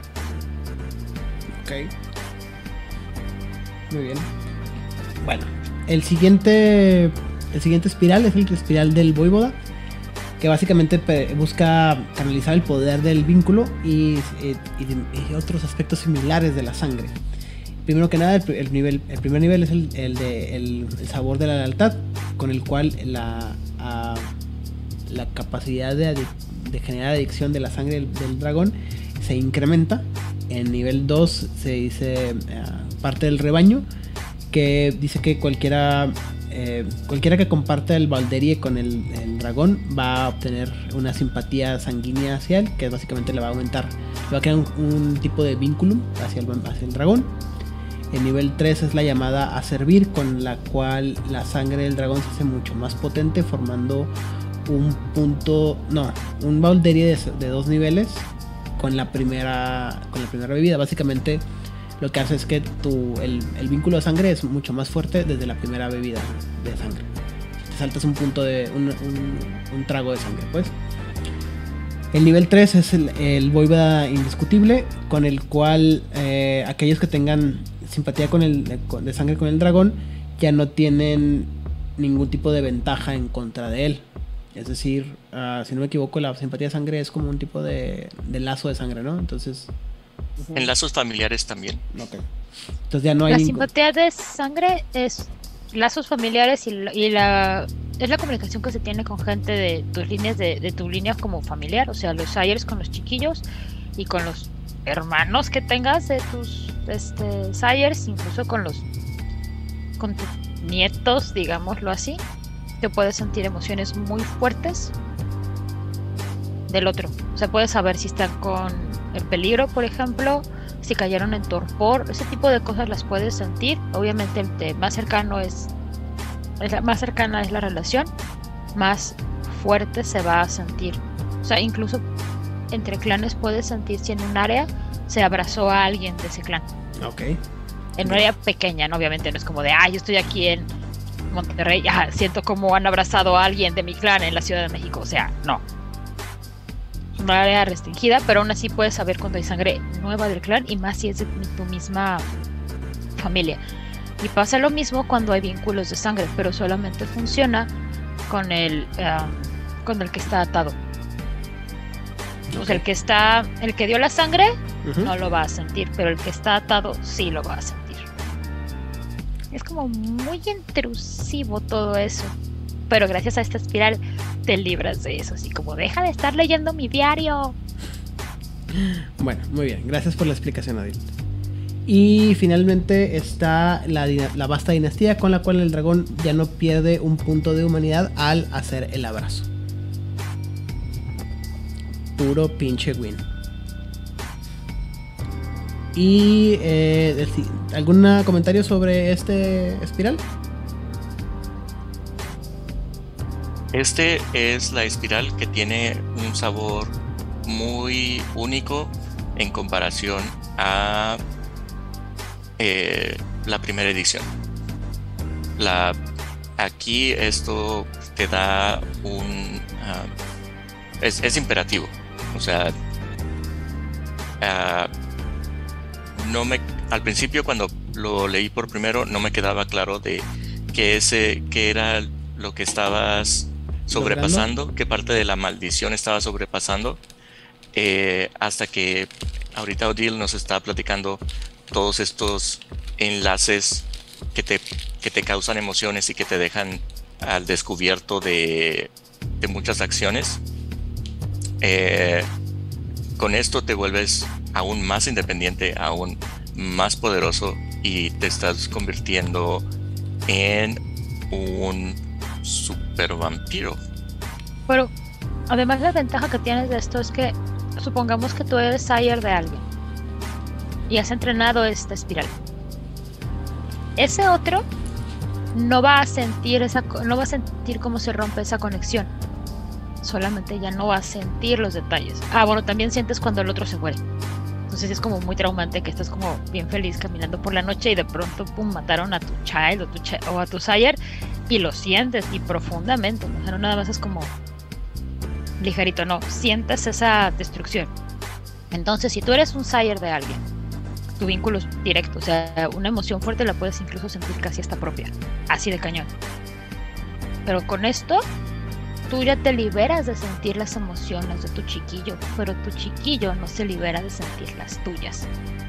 Ok. Muy bien. Bueno, el siguiente, el siguiente espiral es el espiral del voivoda, que básicamente pe- busca canalizar el poder del vínculo y, y- y- y otros aspectos similares de la sangre. Primero que nada, el, el nivel, el primer nivel es el, el de el, el sabor de la lealtad, con el cual la, a- la capacidad de, adic- de generar adicción de la sangre del, del dragón se incrementa. En nivel dos se dice eh, parte del rebaño, que dice que cualquiera eh, cualquiera que comparta el Valderie con el, el dragón va a obtener una simpatía sanguínea hacia él, que básicamente le va a aumentar, le va a crear un, un tipo de vínculo hacia el, hacia el dragón. El nivel tres es la llamada a servir, con la cual la sangre del dragón se hace mucho más potente, formando un punto, no, un Valderie de, de dos niveles con la primera con la primera bebida. Básicamente lo que hace es que tu, el, el vínculo de sangre es mucho más fuerte desde la primera bebida de sangre. Te saltas un punto de un, un, un trago de sangre, pues. El nivel tres es el, el voivoda indiscutible, con el cual eh, aquellos que tengan simpatía con el, con, de sangre con el dragón ya no tienen ningún tipo de ventaja en contra de él. Es decir, uh, si no me equivoco, la simpatía de sangre es como un tipo de, de lazo de sangre, ¿no? Entonces... En lazos familiares también. Okay. Entonces ya no hay La ningún... simpatía de sangre es lazos familiares y, la, y la es la comunicación que se tiene con gente de tus líneas de, de tu línea como familiar, o sea, los Sayers con los chiquillos y con los hermanos que tengas de tus este, Sayers, incluso con los con tus nietos, digámoslo así, que puedes sentir emociones muy fuertes del otro. O sea, puedes saber si están con el peligro, por ejemplo, si cayeron en torpor, ese tipo de cosas las puedes sentir. Obviamente el de más cercano es, es la, más cercana es la relación, más fuerte se va a sentir. O sea, incluso entre clanes puedes sentir si en un área se abrazó a alguien de ese clan. Ok. En un área pequeña, ¿no? Obviamente no es como de, ah, yo estoy aquí en Monterrey, ah, siento como han abrazado a alguien de mi clan en la Ciudad de México. O sea, no. Una área restringida, pero aún así puedes saber cuando hay sangre nueva del clan y más si es de tu misma familia. Y pasa lo mismo cuando hay vínculos de sangre, pero solamente funciona con el, um, con el que está atado. Okay. O sea, el que está, el que dio la sangre uh-huh. no lo va a sentir, pero el que está atado sí lo va a sentir. Es como muy intrusivo todo eso. Pero gracias a esta espiral te libras de eso. Así como, deja de estar leyendo mi diario. Bueno, muy bien. Gracias por la explicación, Adil. Y finalmente está la, la vasta dinastía, con la cual el dragón ya no pierde un punto de humanidad al hacer el abrazo. Puro pinche win. Y eh, ¿algún comentario sobre este espiral? Este es la espiral que tiene un sabor muy único en comparación a eh, la primera edición. La, aquí esto te da un... Uh, es, es imperativo. O sea, uh, no me, al principio cuando lo leí por primero no me quedaba claro de que ese, que era lo que estabas sobrepasando, ¿logrando? Qué parte de la maldición estaba sobrepasando, eh, hasta que ahorita Odile nos está platicando todos estos enlaces que te, que te causan emociones y que te dejan al descubierto de, de muchas acciones. Eh, con esto te vuelves aún más independiente, aún más poderoso y te estás convirtiendo en un super vampiro. Pero además la ventaja que tienes de esto es que supongamos que tú eres sire de alguien y has entrenado esta espiral. Ese otro no va a sentir esa, no va a sentir cómo se rompe esa conexión. Solamente ya no va a sentir los detalles. Ah, bueno, también sientes cuando el otro se muere. Entonces es como muy traumante que estás como bien feliz caminando por la noche y de pronto pum, mataron a tu child o, tu ch o a tu sire y lo sientes y profundamente. O sea, no nada más es como ligerito, no, sientes esa destrucción. Entonces, si tú eres un sire de alguien, tu vínculo es directo, o sea, una emoción fuerte la puedes incluso sentir casi hasta propia, así de cañón. Pero con esto tú ya te liberas de sentir las emociones de tu chiquillo, pero tu chiquillo no se libera de sentir las tuyas.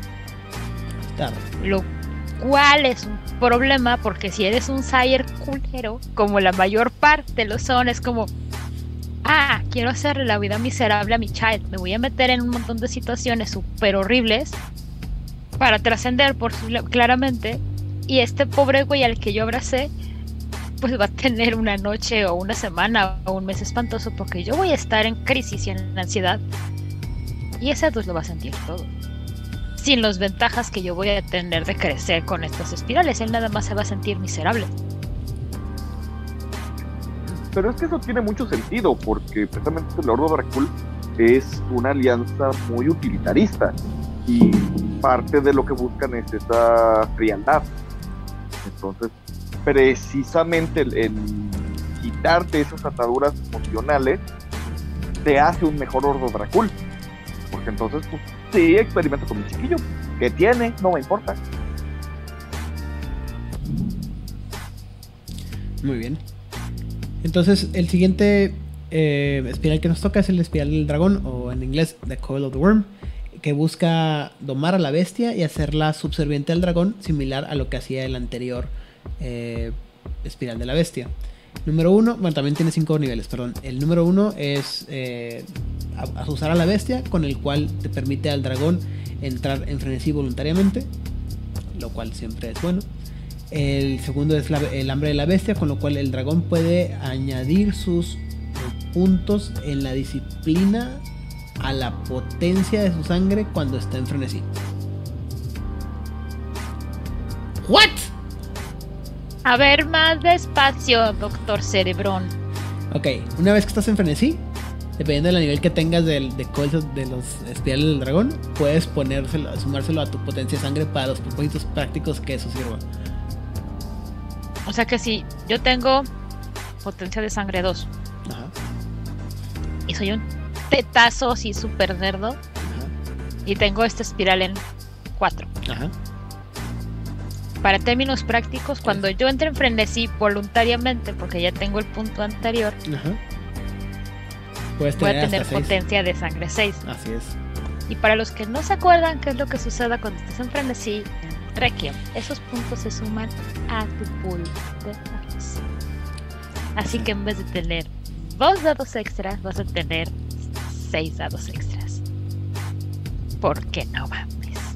Claro. Lo cual es un problema, porque si eres un sire culero, como la mayor parte lo son, es como, ah, quiero hacerle la vida miserable a mi child, me voy a meter en un montón de situaciones súper horribles para trascender por claramente, y este pobre güey al que yo abracé pues va a tener una noche o una semana o un mes espantoso, porque yo voy a estar en crisis y en ansiedad, y ese pues lo va a sentir todo, sin las ventajas que yo voy a tener de crecer con estas espirales. Él nada más se va a sentir miserable. Pero es que eso tiene mucho sentido, porque precisamente el Lord of Dracul es una alianza muy utilitarista, y parte de lo que buscan es esa frialdad. Entonces, precisamente el, el quitarte esas ataduras emocionales te hace un mejor Lord of Dracul, porque entonces, pues, sí, experimento con mi chiquillo, que tiene, no me importa. Muy bien. Entonces, el siguiente eh, espiral que nos toca es el espiral del dragón, o en inglés, The Coil of the Worm, que busca domar a la bestia y hacerla subserviente al dragón, similar a lo que hacía el anterior eh, espiral de la bestia. Número uno, bueno, también tiene cinco niveles, perdón. El número uno es eh, asusar a la bestia, con el cual te permite al dragón entrar en frenesí voluntariamente, lo cual siempre es bueno. El segundo es la, el hambre de la bestia, con lo cual el dragón puede añadir sus puntos en la disciplina a la potencia de su sangre cuando está en frenesí. ¿What? A ver, más despacio, doctor Cerebrón. Ok, una vez que estás en frenesí, dependiendo del nivel que tengas del, de, de los espirales del dragón, puedes ponérselo, sumárselo a tu potencia de sangre para los propósitos prácticos que eso sirva. O sea que si yo tengo potencia de sangre dos, ajá, y soy un tetazo así súper nerdo, ajá, y tengo esta espiral en cuatro, ajá, para términos prácticos, cuando yo entre en frenesí voluntariamente, porque ya tengo el punto anterior, Ajá. Puedes voy a tener tener hasta seis. potencia de sangre seis. Así es. Y para los que no se acuerdan qué es lo que sucede cuando estás en frenesí, en Requiem, esos puntos se suman a tu pool de dados. Así que en vez de tener dos dados extras, vas a tener seis dados extras. ¿Por qué no mames?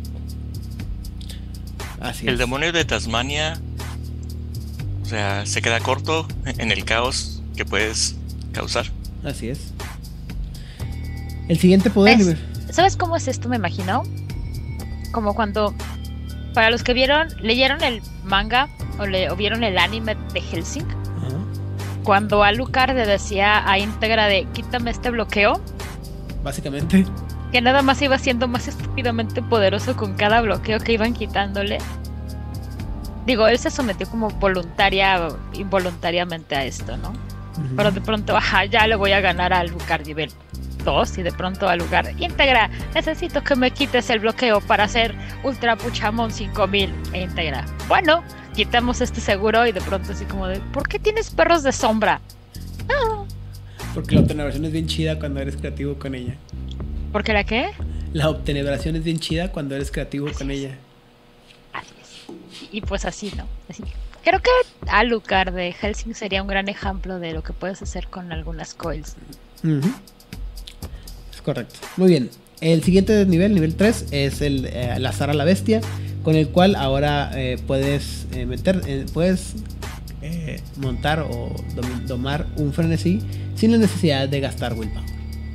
Así El es. demonio de Tasmania, o sea, se queda corto en el caos que puedes causar. Así es. El siguiente poder. ¿Ves? nivel- ¿Sabes cómo es esto? Me imagino como cuando, para los que vieron, leyeron el manga o, le, o vieron el anime de Hellsing, Ajá. cuando Alucard le decía a Íntegra de quítame este bloqueo, Básicamente. que nada más iba siendo más estúpidamente poderoso con cada bloqueo que iban quitándole. Digo, él se sometió como voluntaria, involuntariamente a esto, ¿no? Ujú. Pero de pronto, ajá, ya le voy a ganar a Alucard nivel dos y de pronto a Alucard, Íntegra, necesito que me quites el bloqueo para hacer Ultra Puchamon cinco mil. E Íntegra, bueno, quitamos este seguro y de pronto así como de, ¿por qué tienes perros de sombra? Ah, Porque la obtenebración es bien chida cuando eres creativo con ella. ¿por qué la qué? La obtenebración es bien chida cuando eres creativo con ella. Así es. Y, y pues así, ¿no? Así. Creo que Alucard de Hellsing sería un gran ejemplo de lo que puedes hacer con algunas coils. Ujú. Es correcto. Muy bien. El siguiente nivel, nivel tres, es el eh, el azar a la bestia, con el cual ahora eh, puedes eh, meter, eh, puedes eh, montar o domi- domar un frenesí sin la necesidad de gastar willpower.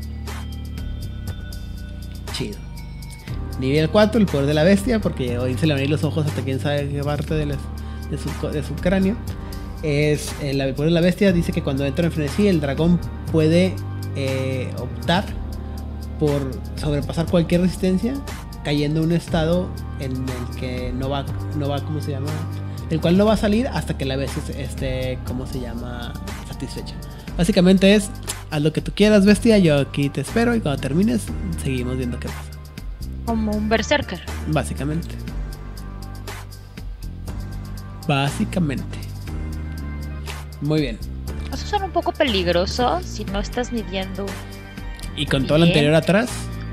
Chido. Nivel cuatro, el poder de la bestia, porque hoy se le van a ir los ojos hasta quién sabe qué parte de, las- de, su, co- de su cráneo. Es el, el poder de la bestia dice que cuando entra en frenesí el dragón puede eh, optar por sobrepasar cualquier resistencia, cayendo en un estado en el que no va, no va, ¿cómo se llama? El cual no va a salir hasta que la bestia esté, ¿cómo se llama? Satisfecha. Básicamente es, haz lo que tú quieras, bestia, yo aquí te espero y cuando termines seguimos viendo qué pasa. Como un berserker. Básicamente. Básicamente. Muy bien. Eso suena un poco peligroso si no estás midiendo. Y con todo lo Bien. anterior atrás.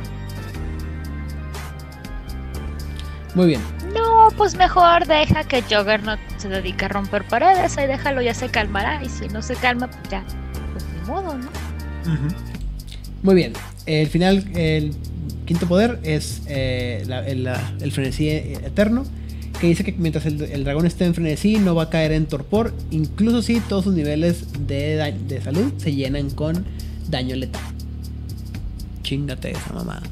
Muy bien. No, pues mejor deja que Juggernaut se dedique a romper paredes. Ahí déjalo, ya se calmará. Y si no se calma, pues ya. Pues ni modo, ¿no? Ujú. Muy bien. El final, el quinto poder es eh, la- el, la- el frenesí eterno, que dice que mientras el, el dragón esté en frenesí no va a caer en torpor, incluso si todos sus niveles de, da- de salud se llenan con daño letal. Chíngate esa mamada.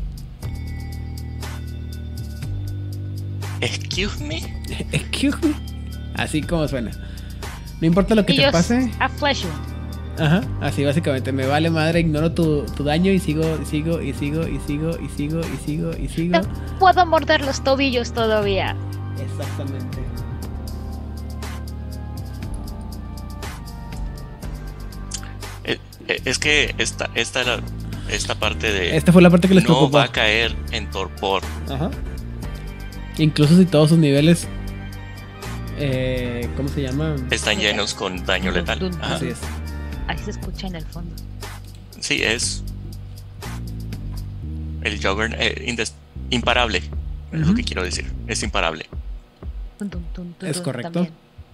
Excuse me. Excuse me. Así como suena. No importa lo que Y te yo pase. a Flesh Wound. Ajá, así básicamente, me vale madre, ignoro tu, tu daño y sigo, y sigo, y sigo, y sigo, y sigo, y sigo, y sigo. No puedo morder los tobillos todavía. Exactamente. Eh, eh, Es que esta, esta, era- esta parte de Esta fue la parte que les no preocupó. va a caer en torpor. Ajá. Incluso si todos sus niveles, eh, ¿cómo se llama? Están llenos con daño letal. Dun, dun, Ajá. Así es. Ahí se escucha en el fondo. Sí, es el Juggernaut eh, indes- imparable. Es lo Ujú. que quiero decir. Es imparable. Dun, dun, dun, dun, Es dun, correcto. también.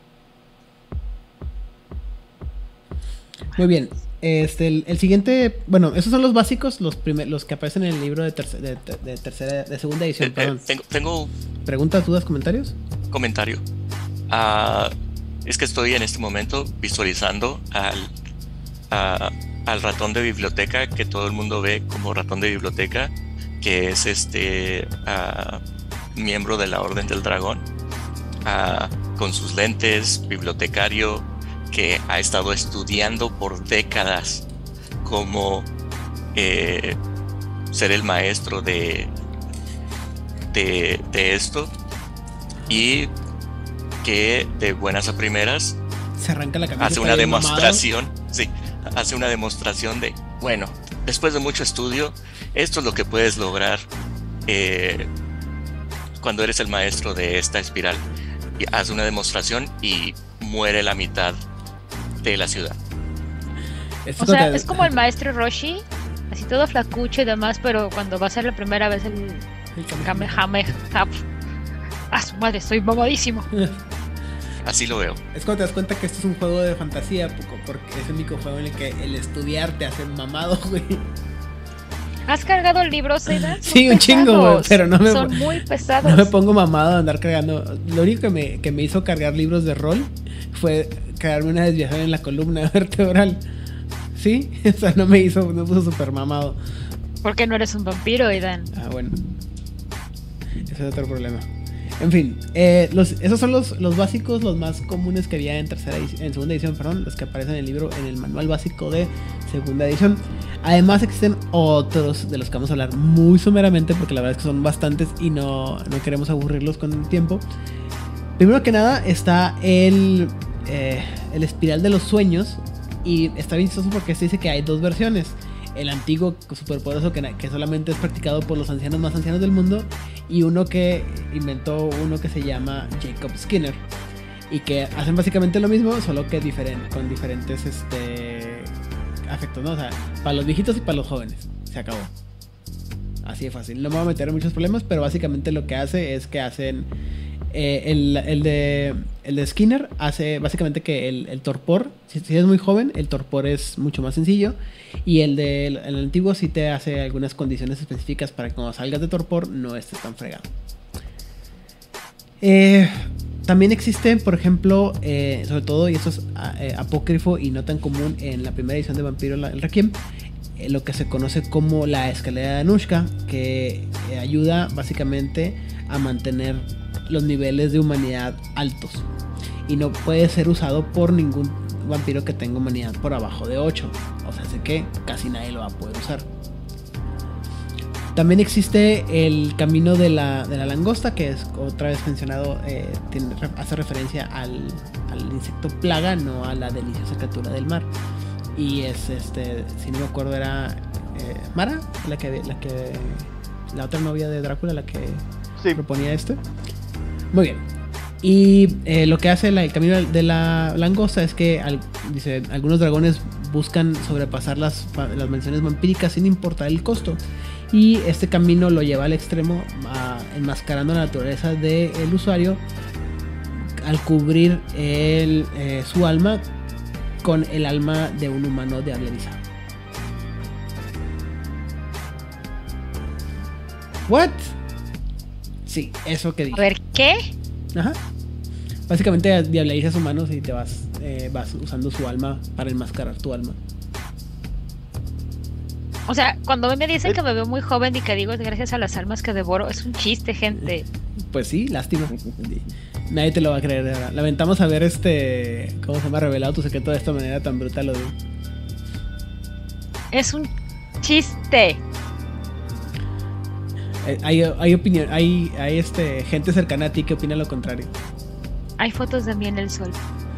Muy bien. Este, el, el siguiente, bueno, esos son los básicos, los primer, los que aparecen en el libro de, terce- de, de tercera, de segunda Eh, edición. eh, Perdón. tengo, tengo ¿Preguntas, dudas, comentarios? un comentario. Ah, es que estoy en este momento visualizando al, a- al ratón de biblioteca que todo el mundo ve como ratón de biblioteca, que es este ah, miembro de la Orden del Dragón, ah, con sus lentes, bibliotecario, que ha estado estudiando por décadas cómo eh, ser el maestro de, de, de esto, y que de buenas a primeras Se arranca la camisa. hace está una bien mamado. demostración, sí, hace una demostración de, bueno, después de mucho estudio, esto es lo que puedes lograr eh, cuando eres el maestro de esta espiral. y hace una demostración y muere la mitad de la ciudad. Esto O sea, te- es como el maestro Roshi, así todo flacucho y demás, pero cuando va a ser la primera vez el el Kamehameha. ¡Ah, su madre! Estoy mamadísimo. Así lo veo. Es cuando te das cuenta que esto es un juego de fantasía, poco, porque es el único juego en el que el estudiar te hace mamado, güey. ¿Has cargado el libro, Zaydan? Son Sí, un chingo, güey, pesados, pero no me- Son muy pesados. No me pongo mamado de andar cargando. Lo único que me, que me hizo cargar libros de rol fue crearme una desviación en la columna vertebral. ¿Sí? O sea, no me hizo, no me puso súper mamado. Porque no eres un vampiro, Aidan. Ah, bueno. Ese es otro problema. En fin, eh, los, esos son los, los básicos, los más comunes que había en tercera edición, en segunda edición, perdón, los que aparecen en el libro, en el manual básico de segunda edición. Además existen otros de los que vamos a hablar muy someramente, porque la verdad es que son bastantes y no, no queremos aburrirlos con el tiempo. Primero que nada está el, eh, el espiral de los sueños, y está bien chistoso porque se dice que hay dos versiones. El antiguo superpoderoso que, que solamente es practicado por los ancianos más ancianos del mundo, y uno que inventó uno que se llama Jacob Skinner, y que hacen básicamente lo mismo, solo que diferente, con diferentes este, afectos, ¿no? O sea, para los viejitos y para los jóvenes. Se acabó. Así de fácil. No me voy a meter en muchos problemas, pero básicamente lo que hace es que hacen eh, el, el, de, el de Skinner hace básicamente que el, el torpor, si, si eres muy joven, el torpor es mucho más sencillo. Y el del el antiguo sí te hace algunas condiciones específicas para que cuando salgas de torpor no estés tan fregado. Eh, también existe, por ejemplo, eh, sobre todo, y esto es eh, apócrifo y no tan común en la primera edición de Vampiro el Requiem, eh, lo que se conoce como la escalera de Anushka, que eh, ayuda básicamente a mantener los niveles de humanidad altos. Y no puede ser usado por ningún vampiro que tenga humanidad por abajo de ocho. O sea, sé que casi nadie lo va a poder usar. También existe el camino de la, de la langosta, que es otra vez mencionado, eh, tiene, hace referencia al, al insecto plaga, no a la deliciosa criatura del mar. Y es, este, si no me acuerdo, era eh, Mara, la que, la que, la otra novia de Drácula, la que Sí. proponía esto. Muy bien. Y eh, lo que hace la, el camino de la langosta es que al, dice, algunos dragones buscan sobrepasar las, las menciones vampíricas sin importar el costo. Y este camino lo lleva al extremo, a, enmascarando la naturaleza del usuario al cubrir el, eh, su alma con el alma de un humano de habla erizada. ¿What? Sí, eso que dije. A ver, ¿qué? Ajá. Básicamente diablerizas humanos y te vas, eh, vas usando su alma para enmascarar tu alma. O sea, cuando me dicen que me veo muy joven y que digo es gracias a las almas que devoro, es un chiste, gente. Pues sí, lástima. Nadie te lo va a creer, de verdad. Lamentamos haber este, ¿cómo se llama? Revelado tu secreto de esta manera tan brutal, Odín. Es un chiste. Eh, Hay, hay opinión, hay, hay este, gente cercana a ti que opina lo contrario. Hay fotos de mí en el sol.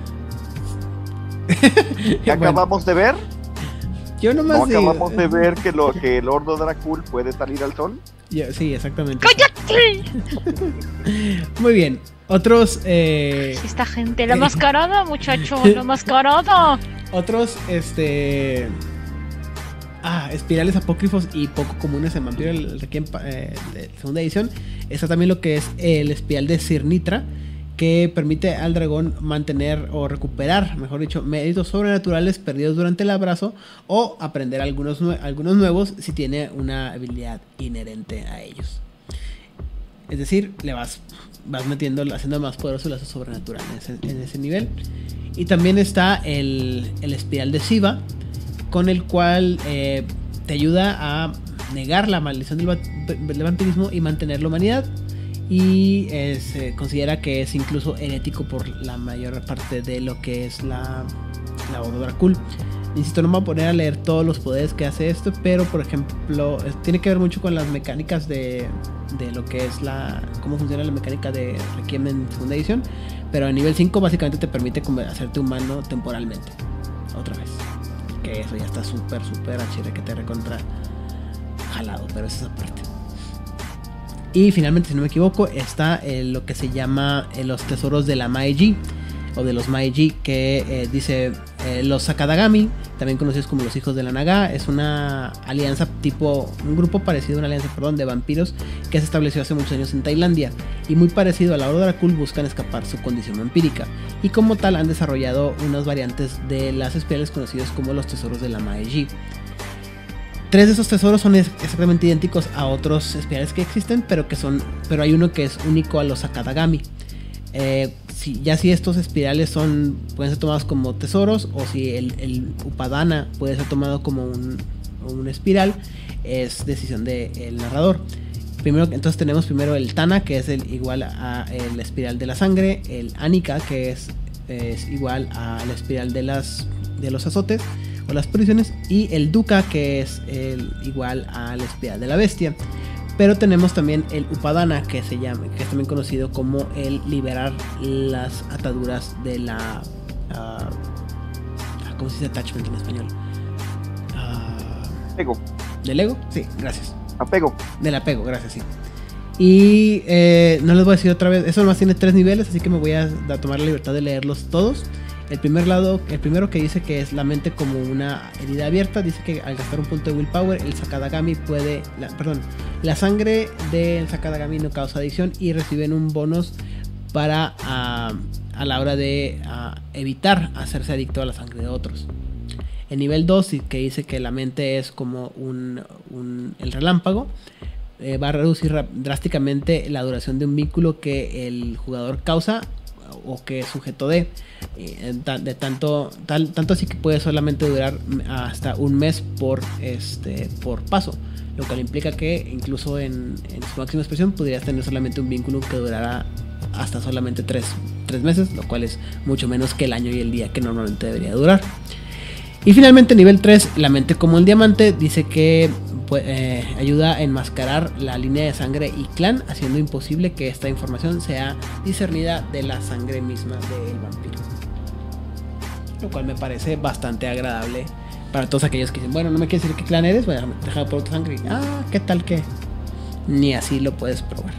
¿Qué Bueno, acabamos de ver? yo nomás ¿No digo- acabamos de ver que, lo, que el Ordo Dracul puede salir al sol? Yo- sí, exactamente. ¡Cállate! Muy bien. Otros, eh, Esta gente, la mascarada, muchacho, la mascarada. otros, este, ah, espirales apócrifos y poco comunes en Vampiro el Requiem eh, de segunda edición. Está también lo que es el espiral de Cirnitra, que permite al dragón mantener o recuperar, mejor dicho, méritos sobrenaturales perdidos durante el abrazo, o aprender algunos, nue- algunos nuevos si tiene una habilidad inherente a ellos. Es decir, le vas, vas metiendo, haciendo más poderoso el lazo sobrenatural en ese, en ese nivel. Y también está el, el espiral de Shiva, con el cual eh, te ayuda a negar la maldición del, va- del vampirismo y mantener la humanidad. Y eh, se considera que es incluso herético por la mayor parte de lo que es la, la Ordo Dracul. Insisto, no me voy a poner a leer todos los poderes que hace esto, pero por ejemplo, es- tiene que ver mucho con las mecánicas de, de lo que es la. Cómo funciona la mecánica de Requiem en segunda edición. Pero a nivel cinco básicamente te permite como hacerte humano temporalmente. Otra vez. Que eso ya está súper, súper H D que te recontra jalado, pero es esa parte. Y finalmente, si no me equivoco, está eh, lo que se llama eh, los tesoros de la Mae-ji, o de los Mae-ji, que eh, dice eh, los Sakadagami, también conocidos como los hijos de la Naga. Es una alianza tipo, un grupo parecido a una alianza, perdón, de vampiros que se estableció hace muchos años en Tailandia, y muy parecido a la Hora Dracul buscan escapar su condición vampírica, y como tal han desarrollado unas variantes de las espirales conocidas como los tesoros de la Mae-ji. Tres de esos tesoros son exactamente idénticos a otros espirales que existen, pero que son, pero hay uno que es único a los Sakadagami. Eh, si, ya si estos espirales son, pueden ser tomados como tesoros, o si el, el Upadana puede ser tomado como un, un espiral, es decisión del narrador. Primero, entonces tenemos primero el Tana, que es el, igual a el espiral de la sangre, el Anika, que es, es igual a la espiral de, las, de los azotes o las prisiones, y el Dukkha, que es el, igual a la espiral de la bestia. Pero tenemos también el Upadana, que se llama, que es también conocido como el liberar las ataduras de la uh, ¿cómo se dice attachment en español? Uh, Ego. ¿Del ego? Sí, gracias. Apego. Del apego, gracias, sí. Y eh, no les voy a decir otra vez, eso nomás tiene tres niveles, así que me voy a, a tomar la libertad de leerlos todos. El primer lado, el primero que dice que es la mente como una herida abierta, dice que al gastar un punto de willpower, el Sakadagami puede, la, perdón, la sangre del Sakadagami no causa adicción y reciben un bonus para uh, a la hora de uh, evitar hacerse adicto a la sangre de otros. El nivel dos, que dice que la mente es como un, un el relámpago, eh, va a reducir drásticamente la duración de un vínculo que el jugador causa o que es sujeto de, de tanto, tal, tanto así que puede solamente durar hasta un mes por, este, por paso, lo cual implica que incluso en, en su máxima expresión podrías tener solamente un vínculo que durará hasta solamente tres, tres meses, lo cual es mucho menos que el año y el día que normalmente debería durar. Y finalmente nivel tres, la mente como el diamante, dice que pues, eh, ayuda a enmascarar la línea de sangre y clan, haciendo imposible que esta información sea discernida de la sangre misma del vampiro. Lo cual me parece bastante agradable para todos aquellos que dicen, bueno, no me quieres decir qué clan eres, bueno, déjame por otra sangre. Ah, ¿qué tal que? Ni así lo puedes probar.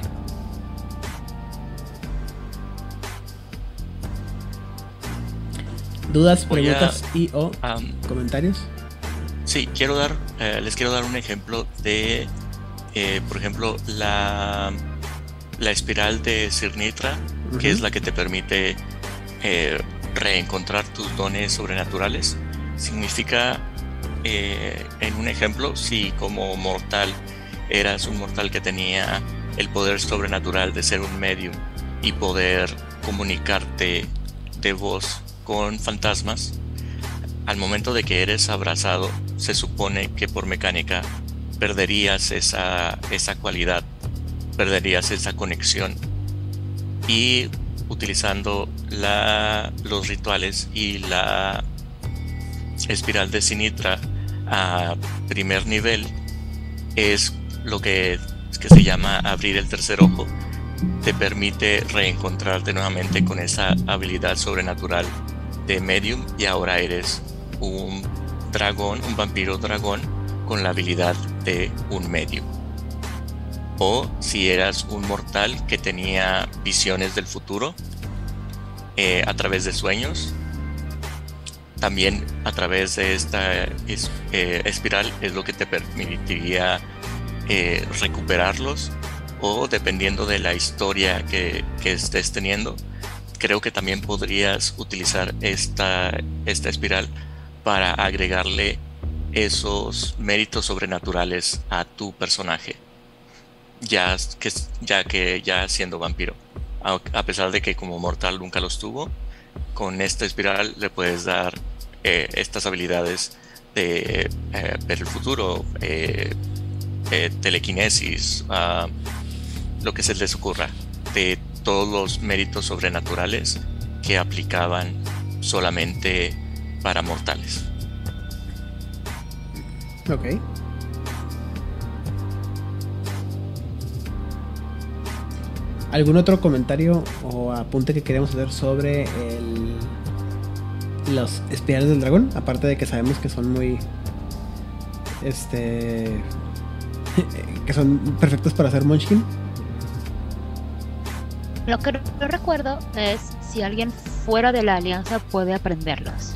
¿Dudas, preguntas a, y o um, comentarios? Sí, quiero dar, eh, les quiero dar un ejemplo de, eh, por ejemplo, la, la espiral de Sirnitra, uh-huh. que es la que te permite eh, reencontrar tus dones sobrenaturales. Significa, eh, en un ejemplo, si como mortal eras un mortal que tenía el poder sobrenatural de ser un medium y poder comunicarte de voz con fantasmas, al momento de que eres abrazado, se supone que por mecánica perderías esa, esa cualidad, perderías esa conexión, y utilizando la, los rituales y la espiral de Sinitra a primer nivel, es lo que, que se llama abrir el tercer ojo. Te permite reencontrarte nuevamente con esa habilidad sobrenatural de medium, y ahora eres un dragón, un vampiro dragón con la habilidad de un medium. O si eras un mortal que tenía visiones del futuro eh, a través de sueños, también a través de esta es, eh, espiral es lo que te permitiría eh, recuperarlos, o dependiendo de la historia que, que estés teniendo, creo que también podrías utilizar esta, esta espiral para agregarle esos méritos sobrenaturales a tu personaje, ya que ya, que ya siendo vampiro. A, a pesar de que como mortal nunca los tuvo, con esta espiral le puedes dar eh, estas habilidades de eh, ver el futuro, eh, eh, telequinesis, uh, lo que se les ocurra, de todos los méritos sobrenaturales que aplicaban solamente para mortales. Ok. ¿Algún otro comentario o apunte que queremos hacer sobre el, los espirales del dragón? Aparte de que sabemos que son muy... Este... que son perfectos para hacer Munchkin. Lo que no recuerdo es si alguien fuera de la alianza puede aprenderlos.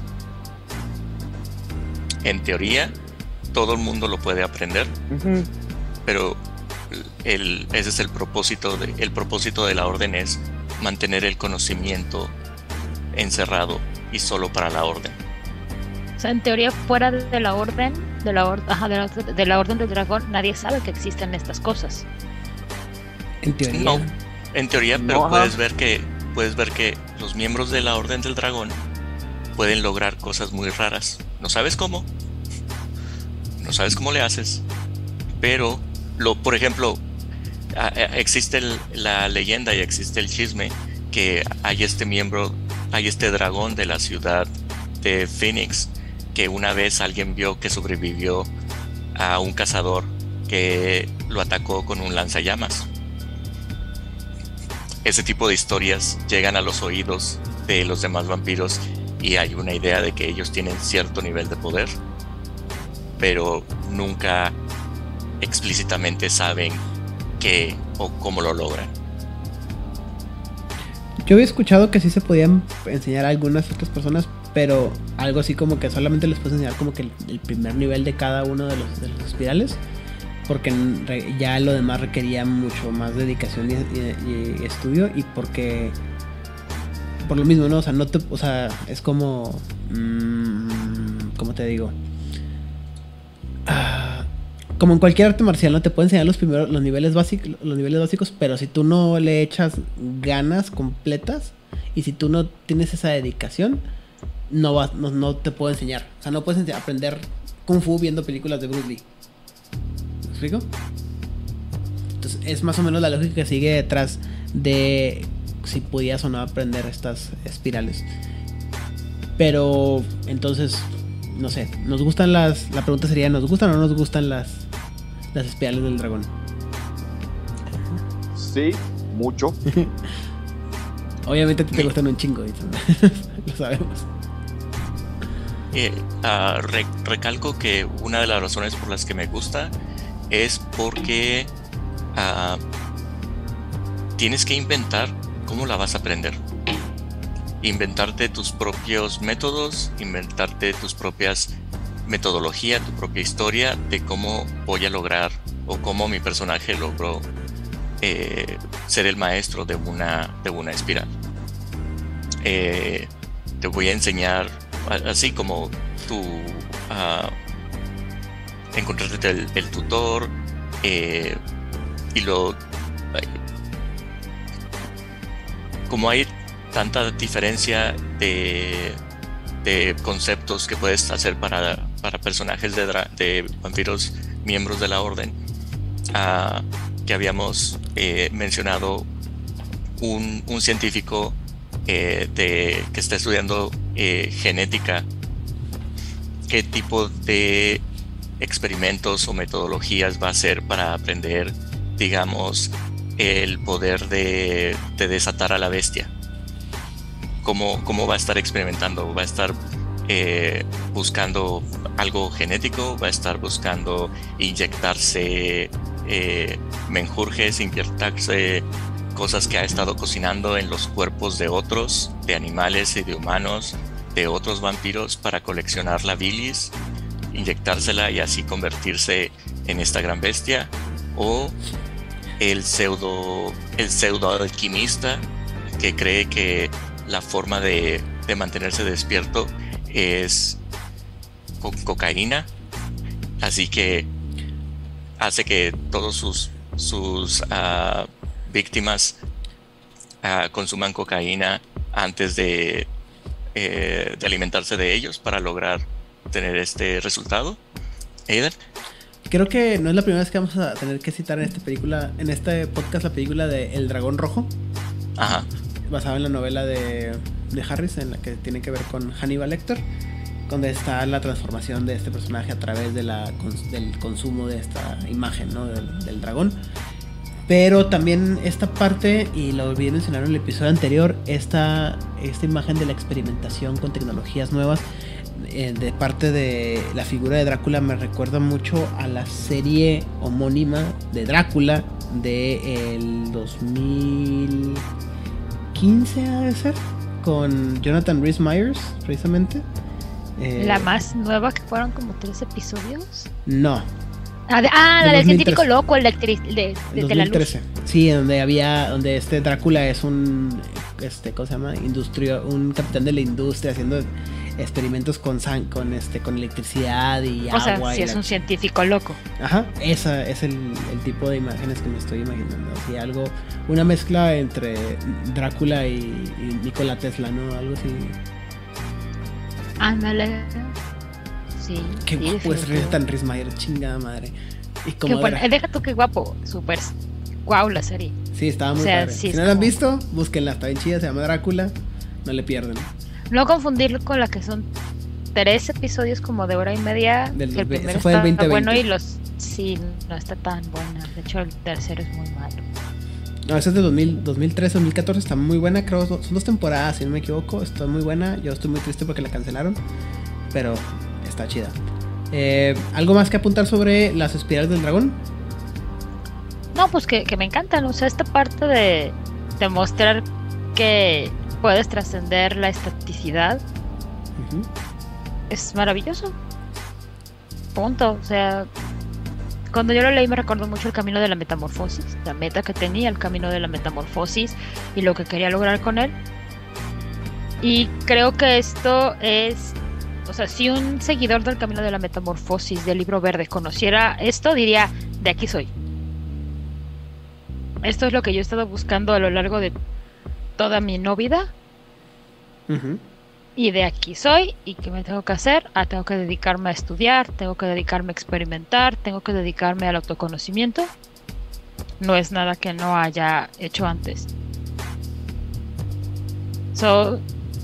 En teoría, todo el mundo lo puede aprender, Ujú. pero el, ese es el propósito de, el propósito de la orden es mantener el conocimiento encerrado y solo para la orden. O sea, en teoría, fuera de la orden, de la, or- ajá, de la, de la orden del dragón, nadie sabe que existen estas cosas. En teoría. No, en teoría, pero No, ajá. puedes ver que puedes ver que los miembros de la Orden del Dragón pueden lograr cosas muy raras. No sabes cómo, no sabes cómo le haces, pero lo, por ejemplo, a- a- existe el- la leyenda y existe el chisme que hay este miembro, hay este dragón de la ciudad de Phoenix que una vez alguien vio que sobrevivió a un cazador que lo atacó con un lanzallamas. Ese tipo de historias llegan a los oídos de los demás vampiros y hay una idea de que ellos tienen cierto nivel de poder, pero nunca explícitamente saben qué o cómo lo logran. Yo había escuchado que sí se podían enseñar a algunas otras personas, pero algo así como que solamente les puedes enseñar como que el, el primer nivel de cada uno de los, de los espirales, porque en re- ya lo demás requería mucho más dedicación y, y- y estudio, y porque por lo mismo, ¿no? O sea, no te, o sea, es como mmm, ¿cómo te digo? Ah, como en cualquier arte marcial, no te puede enseñar los primeros los niveles básicos, los niveles básicos, pero si tú no le echas ganas completas y si tú no tienes esa dedicación, no vas, no, no te puedo enseñar. O sea, no puedes ense- aprender Kung Fu viendo películas de Bruce Lee. ¿Me explico? Entonces es más o menos la lógica que sigue detrás de si podías o no aprender estas espirales. Pero entonces, no sé, nos gustan las, la pregunta sería, ¿nos gustan o no nos gustan las las espirales del dragón? Sí, mucho. Obviamente a ti te Sí. gustan un chingo, Edson. Lo sabemos. Eh, ah, re- recalco que una de las razones por las que me gusta es porque ah, tienes que inventar cómo la vas a aprender. Inventarte tus propios métodos, inventarte tus propias metodología, tu propia historia de cómo voy a lograr o cómo mi personaje logró eh, ser el maestro de una, de una espiral. Eh, te voy a enseñar, a- así como tú ah, encontrarte el, el tutor eh, y lo eh, como hay tanta diferencia de, de conceptos que puedes hacer para, para personajes de, dra- de vampiros miembros de la orden, ah, que habíamos eh, mencionado un, un científico eh, de, que está estudiando eh, genética, qué tipo de experimentos o metodologías va a hacer para aprender, digamos, el poder de, de desatar a la bestia. ¿Cómo, cómo va a estar experimentando? ¿Va a estar eh, buscando algo genético? ¿Va a estar buscando inyectarse eh, menjurjes, inyectarse cosas que ha estado cocinando en los cuerpos de otros, de animales y de humanos, de otros vampiros para coleccionar la bilis, inyectársela y así convertirse en esta gran bestia? ¿O el pseudo, el pseudo alquimista que cree que la forma de, de mantenerse despierto es con cocaína, así que hace que todos sus, sus uh, víctimas uh, consuman cocaína antes de, eh, de alimentarse de ellos para lograr tener este resultado? Aidan. Creo que no es la primera vez que vamos a tener que citar en esta película, en este podcast, la película de El Dragón Rojo, Ajá. basada en la novela de, de Harris, en la que tiene que ver con Hannibal Lecter, donde está la transformación de este personaje a través de la, del consumo de esta imagen, ¿no? del, del dragón. Pero también esta parte, y lo olvidé mencionar en el episodio anterior, esta, esta imagen de la experimentación con tecnologías nuevas eh, de parte de la figura de Drácula me recuerda mucho a la serie homónima de Drácula del dos mil quince ha de ser, con Jonathan Rhys Meyers, precisamente. Eh, La más nueva, que fueron como tres episodios. No. Ah, de, ah, De la del dos mil científico trece. loco, el de, actriz- de, de, de la luz. dos mil trece. Sí, donde había, donde este Drácula es un, este, ¿cómo se llama? Industria, un capitán de la industria haciendo experimentos con san, con este, con electricidad y O sea, agua. si y es la un ch- científico loco. Ajá, esa es el, el tipo de imágenes que me estoy imaginando. Así algo, una mezcla entre Drácula y, y Nikola Tesla, ¿no? Algo así. Ándale. Sí. Qué sí, guapo es definitivo. Jonathan Rhys Meyers, chingada madre. Y Qué como bueno. Dra- Eh, Deja tú qué guapo. Súper guau la serie. Sí, estaba muy o sea, padre. sí Si es no la han como- visto, búsquenla, está bien chida, se llama Drácula. No le pierden. No confundirlo con la que son tres episodios como de hora y media. Del que el dos- primero ese fue del está veinte veinte. bueno y los sí no está tan buena. De hecho el tercero es muy malo. No, esa es de dos mil, dos mil trece, dos mil catorce, está muy buena, creo, son dos temporadas, si no me equivoco, está muy buena, yo estoy muy triste porque la cancelaron, pero está chida. Eh, ¿Algo más que apuntar sobre las espirales del dragón? No, pues que, que me encantan. O sea, esta parte de demostrar que puedes trascender la estaticidad Ujú. es maravilloso. Punto. O sea, cuando yo lo leí me recordó mucho el camino de la metamorfosis, la meta que tenía el camino de la metamorfosis y lo que quería lograr con él. Y creo que esto es, o sea, si un seguidor del camino de la metamorfosis del libro verde conociera esto, diría, de aquí soy. Esto es lo que yo he estado buscando a lo largo de toda mi no vida. Ujú. Y de aquí soy. ¿Y qué me tengo que hacer? Ah, tengo que dedicarme a estudiar, tengo que dedicarme a experimentar, tengo que dedicarme al autoconocimiento. No es nada que no haya hecho antes. So,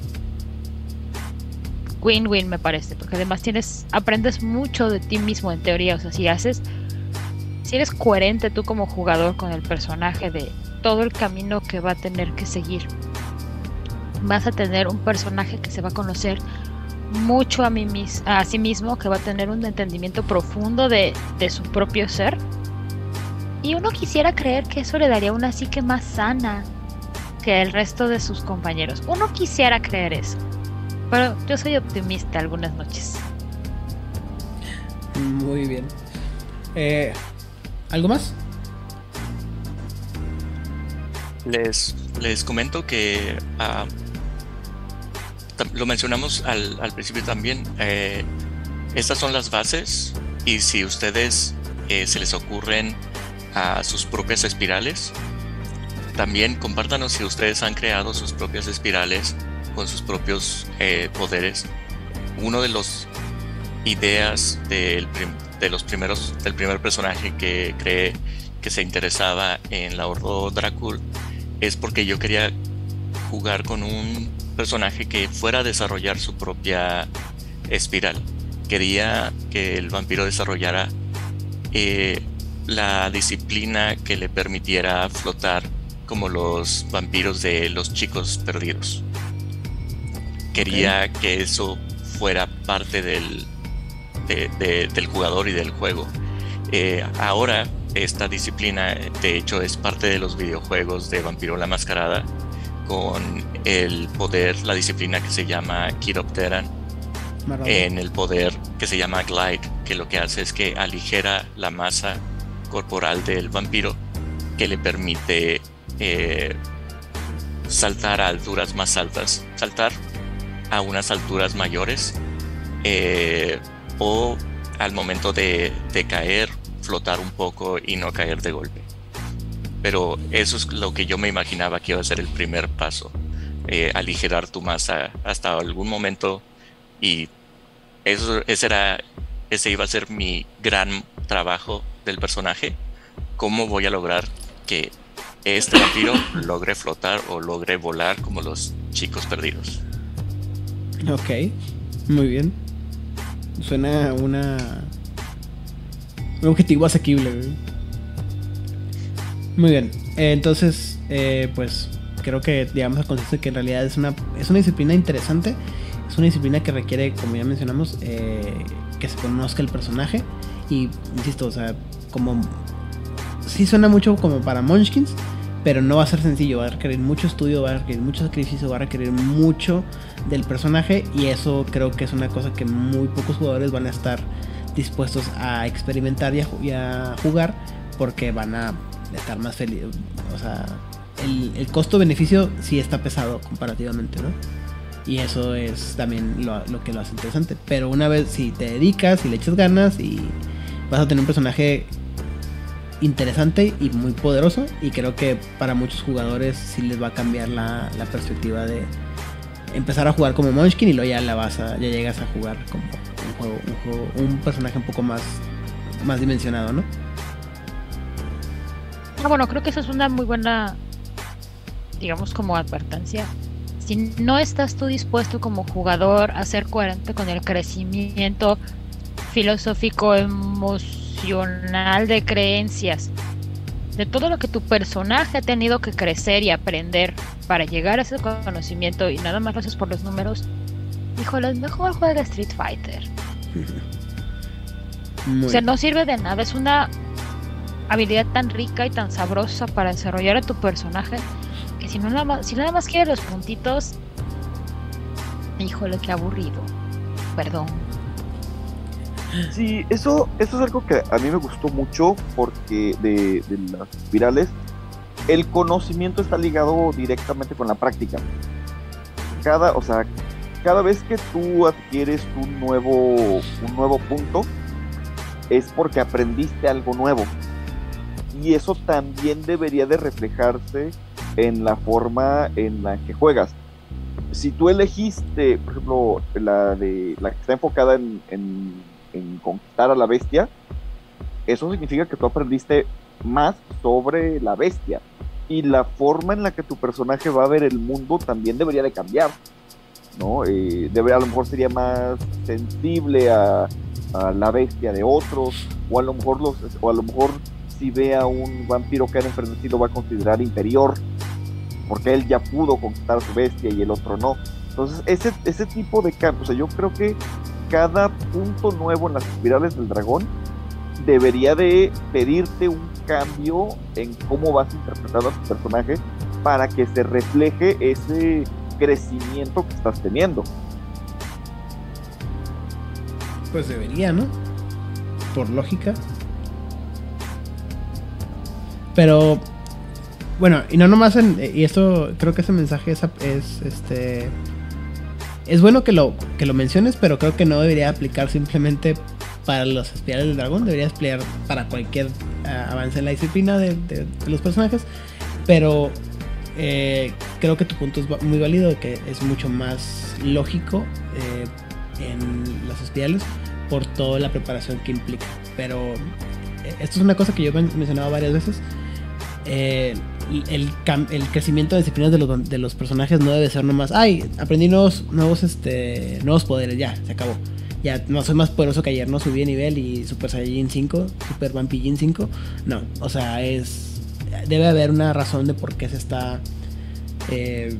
win-win me parece, porque además tienes, aprendes mucho de ti mismo en teoría. O sea, si haces, si eres coherente tú como jugador con el personaje de todo el camino que va a tener que seguir, vas a tener un personaje que se va a conocer mucho a, mí mis- a sí mismo, que va a tener un entendimiento profundo de, de su propio ser. Y uno quisiera creer que eso le daría una psique más sana que el resto de sus compañeros. Uno quisiera creer eso. Pero yo soy optimista algunas noches. Muy bien. Eh, ¿Algo más? Les, les comento que ah, tam- lo mencionamos al, al principio también. eh, estas son las bases y si ustedes eh, se les ocurren a sus propias espirales, también compártanos si ustedes han creado sus propias espirales con sus propios eh, poderes. Uno de los ideas del prim- de los primeros del primer personaje que creé que se interesaba en la Ordo Drácula es porque yo quería jugar con un personaje que fuera a desarrollar su propia espiral. Quería que el vampiro desarrollara eh, la disciplina que le permitiera flotar como los vampiros de los chicos perdidos. Quería okay. que eso fuera parte del, de, de, del jugador y del juego. Eh, ahora esta disciplina de hecho es parte de los videojuegos de Vampiro la Mascarada, con el poder, la disciplina que se llama Chiropteran, en el poder que se llama Glide, que lo que hace es que aligera la masa corporal del vampiro, que le permite eh, saltar a alturas más altas, saltar a unas alturas mayores, eh, o al momento de, de caer, flotar un poco y no caer de golpe. Pero eso es lo que yo me imaginaba que iba a ser el primer paso, eh, aligerar tu masa hasta algún momento, y eso ese era ese iba a ser mi gran trabajo del personaje. ¿Cómo voy a lograr que este vampiro logre flotar o logre volar como los chicos perdidos? Ok, muy bien. Suena una un objetivo asequible, ¿eh? Muy bien, eh, entonces eh, pues creo que llegamos al consenso de que en realidad es una, es una disciplina interesante. Es una disciplina que requiere, como ya mencionamos, eh, que se conozca el personaje. Y insisto, o sea, como sí suena mucho como para Munchkins, pero no va a ser sencillo, va a requerir mucho estudio, va a requerir mucho sacrificio, va a requerir mucho del personaje, y eso creo que es una cosa que muy pocos jugadores van a estar dispuestos a experimentar y a, y a jugar, porque van a estar más felices. O sea, el, el costo-beneficio sí está pesado comparativamente, ¿no? Y eso es también lo, lo que lo hace interesante. Pero una vez si te dedicas y le echas ganas, y vas a tener un personaje interesante y muy poderoso, y creo que para muchos jugadores sí les va a cambiar la, la perspectiva de empezar a jugar como Munchkin, y luego ya la vas a, ya llegas a jugar como un juego, un juego, un personaje un poco más, más dimensionado, ¿no? Ah, bueno, creo que eso es una muy buena, digamos, como advertencia. Si no estás tú dispuesto como jugador a ser coherente con el crecimiento filosófico, emocional, de creencias, de todo lo que tu personaje ha tenido que crecer y aprender para llegar a ese conocimiento, y nada más lo haces por los números, híjole, mejor juega Street Fighter. Muy O sea, no sirve de nada, es una habilidad tan rica y tan sabrosa para desarrollar a tu personaje, que si no nada más, si nada más quieres los puntitos, híjole, qué aburrido. Perdón. Sí, eso, eso es algo que a mí me gustó mucho, porque de, de las virales, el conocimiento está ligado directamente con la práctica. Cada, o sea, cada vez que tú adquieres un nuevo, un nuevo punto, es porque aprendiste algo nuevo. Y eso también debería de reflejarse en la forma en la que juegas. Si tú elegiste, por ejemplo, la de la que está enfocada en, en, en conquistar a la bestia, eso significa que tú aprendiste más sobre la bestia. Y la forma en la que tu personaje va a ver el mundo también debería de cambiar, ¿no? Eh, debe, a lo mejor sería más sensible a, a la bestia de otros, o a lo mejor los, o a lo mejor si ve a un vampiro que ha enfrentado, va a considerar inferior, porque él ya pudo conquistar a su bestia y el otro no. Entonces, ese, ese tipo de cambios, o sea, yo creo que cada punto nuevo en las espirales del dragón debería de pedirte un cambio en cómo vas interpretando a tu personaje, para que se refleje ese crecimiento que estás teniendo. Pues debería, ¿no? Por lógica. Pero bueno, y no nomás en, y esto creo que ese mensaje es, es este es bueno que lo que lo menciones, pero creo que no debería aplicar simplemente para los espirales del dragón, debería aplicar para cualquier uh, avance en la disciplina de, de, de los personajes. Pero eh, creo que tu punto es muy válido, que es mucho más lógico eh, en las espirales por toda la preparación que implica. Pero eh, esto es una cosa que yo he mencionado varias veces. Eh, el, el crecimiento de disciplinas de los, de los personajes no debe ser nomás, ay, aprendí nuevos, nuevos, este, nuevos poderes, ya, se acabó. Ya no soy más poderoso que ayer, no subí de nivel y Super Saiyajin cinco, Super Vampijin cinco. No, o sea, es debe haber una razón de por qué se está eh,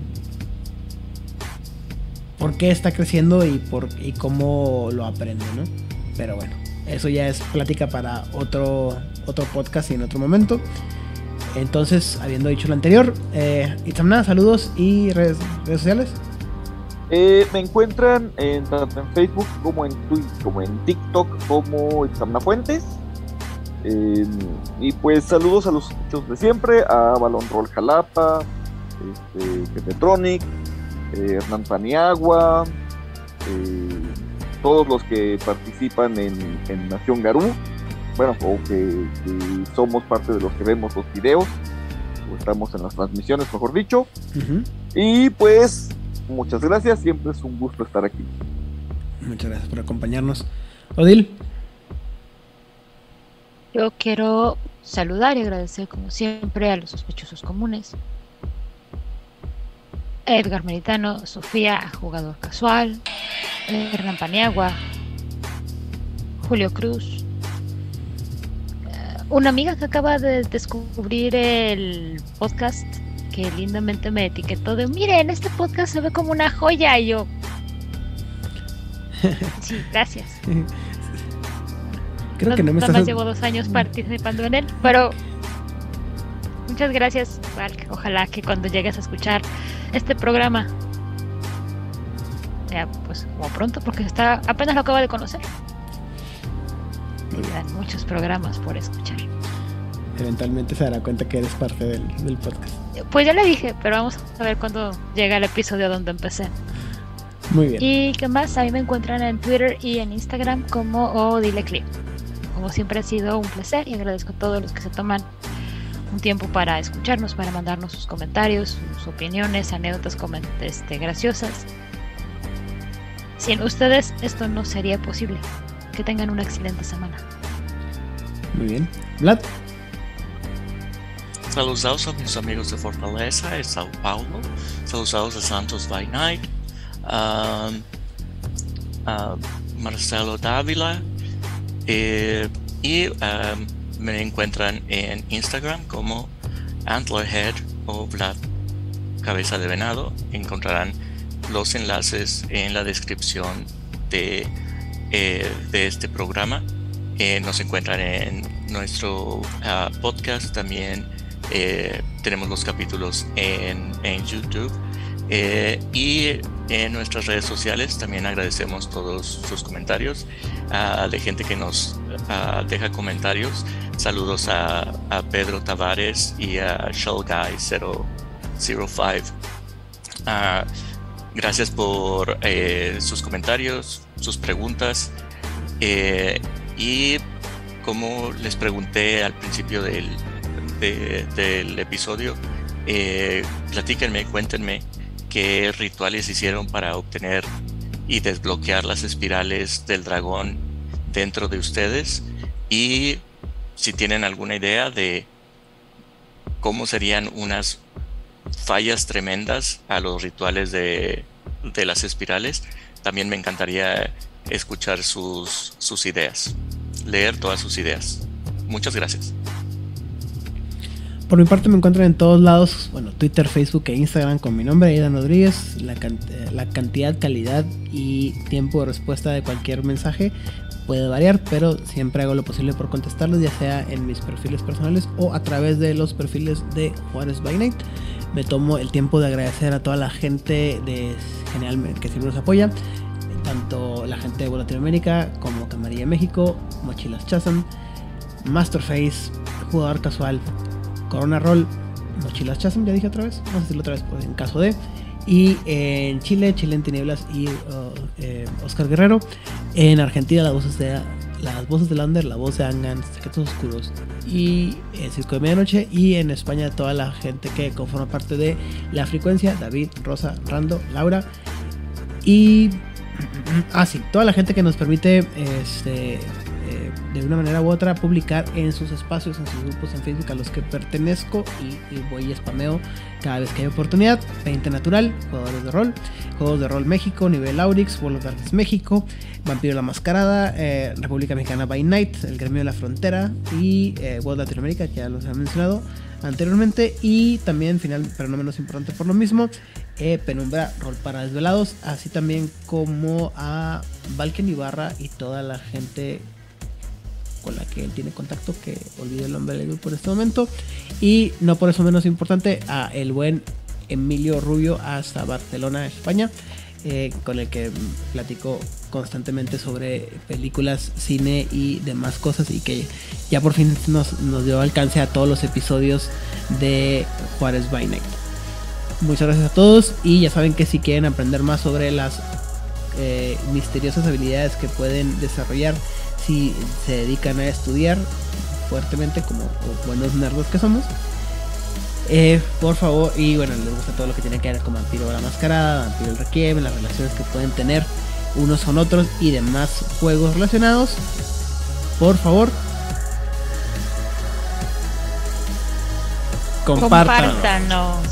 por qué está creciendo y por y cómo lo aprende, ¿no? Pero bueno, eso ya es plática para otro otro podcast y en otro momento. Entonces, habiendo dicho lo anterior, eh, Itzamna, saludos y redes, redes sociales. Eh, me encuentran en, tanto en Facebook como en Twitter, como en TikTok, como Itzamna Fuentes. Eh, y pues saludos a los escuchos de siempre, a Balón Roll Jalapa, este, Ketetronic, eh, Hernán Paniagua, eh, todos los que participan en, en Nación Garú. Bueno, o que, que somos parte de los que vemos los videos, o estamos en las transmisiones, mejor dicho. Uh-huh. Y pues, muchas gracias, siempre es un gusto estar aquí. Muchas gracias por acompañarnos. Odil. Yo quiero saludar y agradecer, como siempre, a los sospechosos comunes. Edgar Meritano, Sofía, jugador casual, Hernán Paniagua, Julio Cruz, una amiga que acaba de descubrir el podcast, que lindamente me etiquetó de, miren, este podcast se ve como una joya, y yo, sí, gracias. Creo no, que no me nada estás... más llevo dos años participando en él, pero Muchas gracias, Mark. Ojalá que cuando llegues a escuchar este programa, ya pues como pronto, porque está apenas lo acabo de conocer. Quedan muchos programas por escuchar. Eventualmente se dará cuenta que eres parte del, del podcast. Pues ya le dije, pero vamos a ver cuando llega el episodio donde empecé. Muy bien. ¿Y qué más? A mí me encuentran en Twitter y en Instagram como Odileclip. Como siempre ha sido un placer y agradezco a todos los que se toman un tiempo para escucharnos, para mandarnos sus comentarios, sus opiniones, anécdotas coment este, graciosas. Sin ustedes esto no sería posible. Que tengan una excelente semana. Muy bien. Vlad. Saludos a mis amigos de Fortaleza, de Sao Paulo. Saludos a Santos by Night. Um, a Marcelo Dávila. Eh, y um, me encuentran en Instagram como Antlerhead o Vlad Cabeza de Venado. Encontrarán los enlaces en la descripción de, eh, de este programa. Eh, nos encuentran en nuestro uh, podcast. También eh, tenemos los capítulos en, en YouTube. Eh, y en nuestras redes sociales también agradecemos todos sus comentarios, uh, de gente que nos uh, deja comentarios. Saludos a, a Pedro Tavares y a Shellguy cero cero cinco. Uh, gracias por eh, sus comentarios, sus preguntas, eh, y como les pregunté al principio del, de, del episodio, eh, platíquenme, cuéntenme qué rituales hicieron para obtener y desbloquear las espirales del dragón dentro de ustedes, y si tienen alguna idea de cómo serían unas fallas tremendas a los rituales de, de las espirales. También me encantaría escuchar sus, sus ideas, leer todas sus ideas. Muchas gracias. Por mi parte me encuentran en todos lados, bueno, Twitter, Facebook e Instagram con mi nombre, Aidan Rodríguez. La, can la cantidad, calidad y tiempo de respuesta de cualquier mensaje puede variar, pero siempre hago lo posible por contestarlos, ya sea en mis perfiles personales o a través de los perfiles de Juárez by Night. Me tomo el tiempo de agradecer a toda la gente de Genial que siempre nos apoya, tanto la gente de Latinoamérica como Camarilla México, Mochilas Chazam, Masterface, Jugador Casual, Corona Roll, Mochilas Chazam, ya dije otra vez, vamos a decirlo otra vez pues, en caso de. Y en Chile, Chile en Tinieblas y uh, eh, Oscar Guerrero. En Argentina, las voces de las voces de Lander, la voz de Angan, Secretos Oscuros y el Circo de Medianoche. Y en España, toda la gente que conforma parte de La Frecuencia: David, Rosa, Rando, Laura. Y. Ah, sí, toda la gente que nos permite este. de una manera u otra publicar en sus espacios, en sus grupos en Facebook a los que pertenezco y, y voy y spameo cada vez que hay oportunidad. veinte Natural, Jugadores de Rol, Juegos de Rol México, Nivel Aurix, World of Darkness México, Vampiro la Mascarada, eh, República Mexicana by Night, El Gremio de la Frontera y eh, World Latinoamérica, que ya los he mencionado anteriormente. Y también, final pero no menos importante por lo mismo, eh, Penumbra Rol para Desvelados, así también como a Valken Ibarra y toda la gente con la que él tiene contacto, que olvido el nombre del grupo en este momento. Y no por eso menos importante, a el buen Emilio Rubio hasta Barcelona, España, eh, con el que platico constantemente sobre películas, cine y demás cosas, y que ya por fin nos, nos dio alcance a todos los episodios de Juárez by Night. Muchas gracias a todos, y ya saben que si quieren aprender más sobre las eh, misteriosas habilidades que pueden desarrollar si se dedican a estudiar fuertemente como buenos nerdos que somos, eh, por favor, y bueno, les gusta todo lo que tiene que ver con Vampiro la Mascarada, Vampiro el Requiem, las relaciones que pueden tener unos con otros y demás juegos relacionados, por favor, compártanos. Compártanos.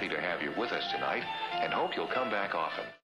happy to have you with us tonight and hope you'll come back often.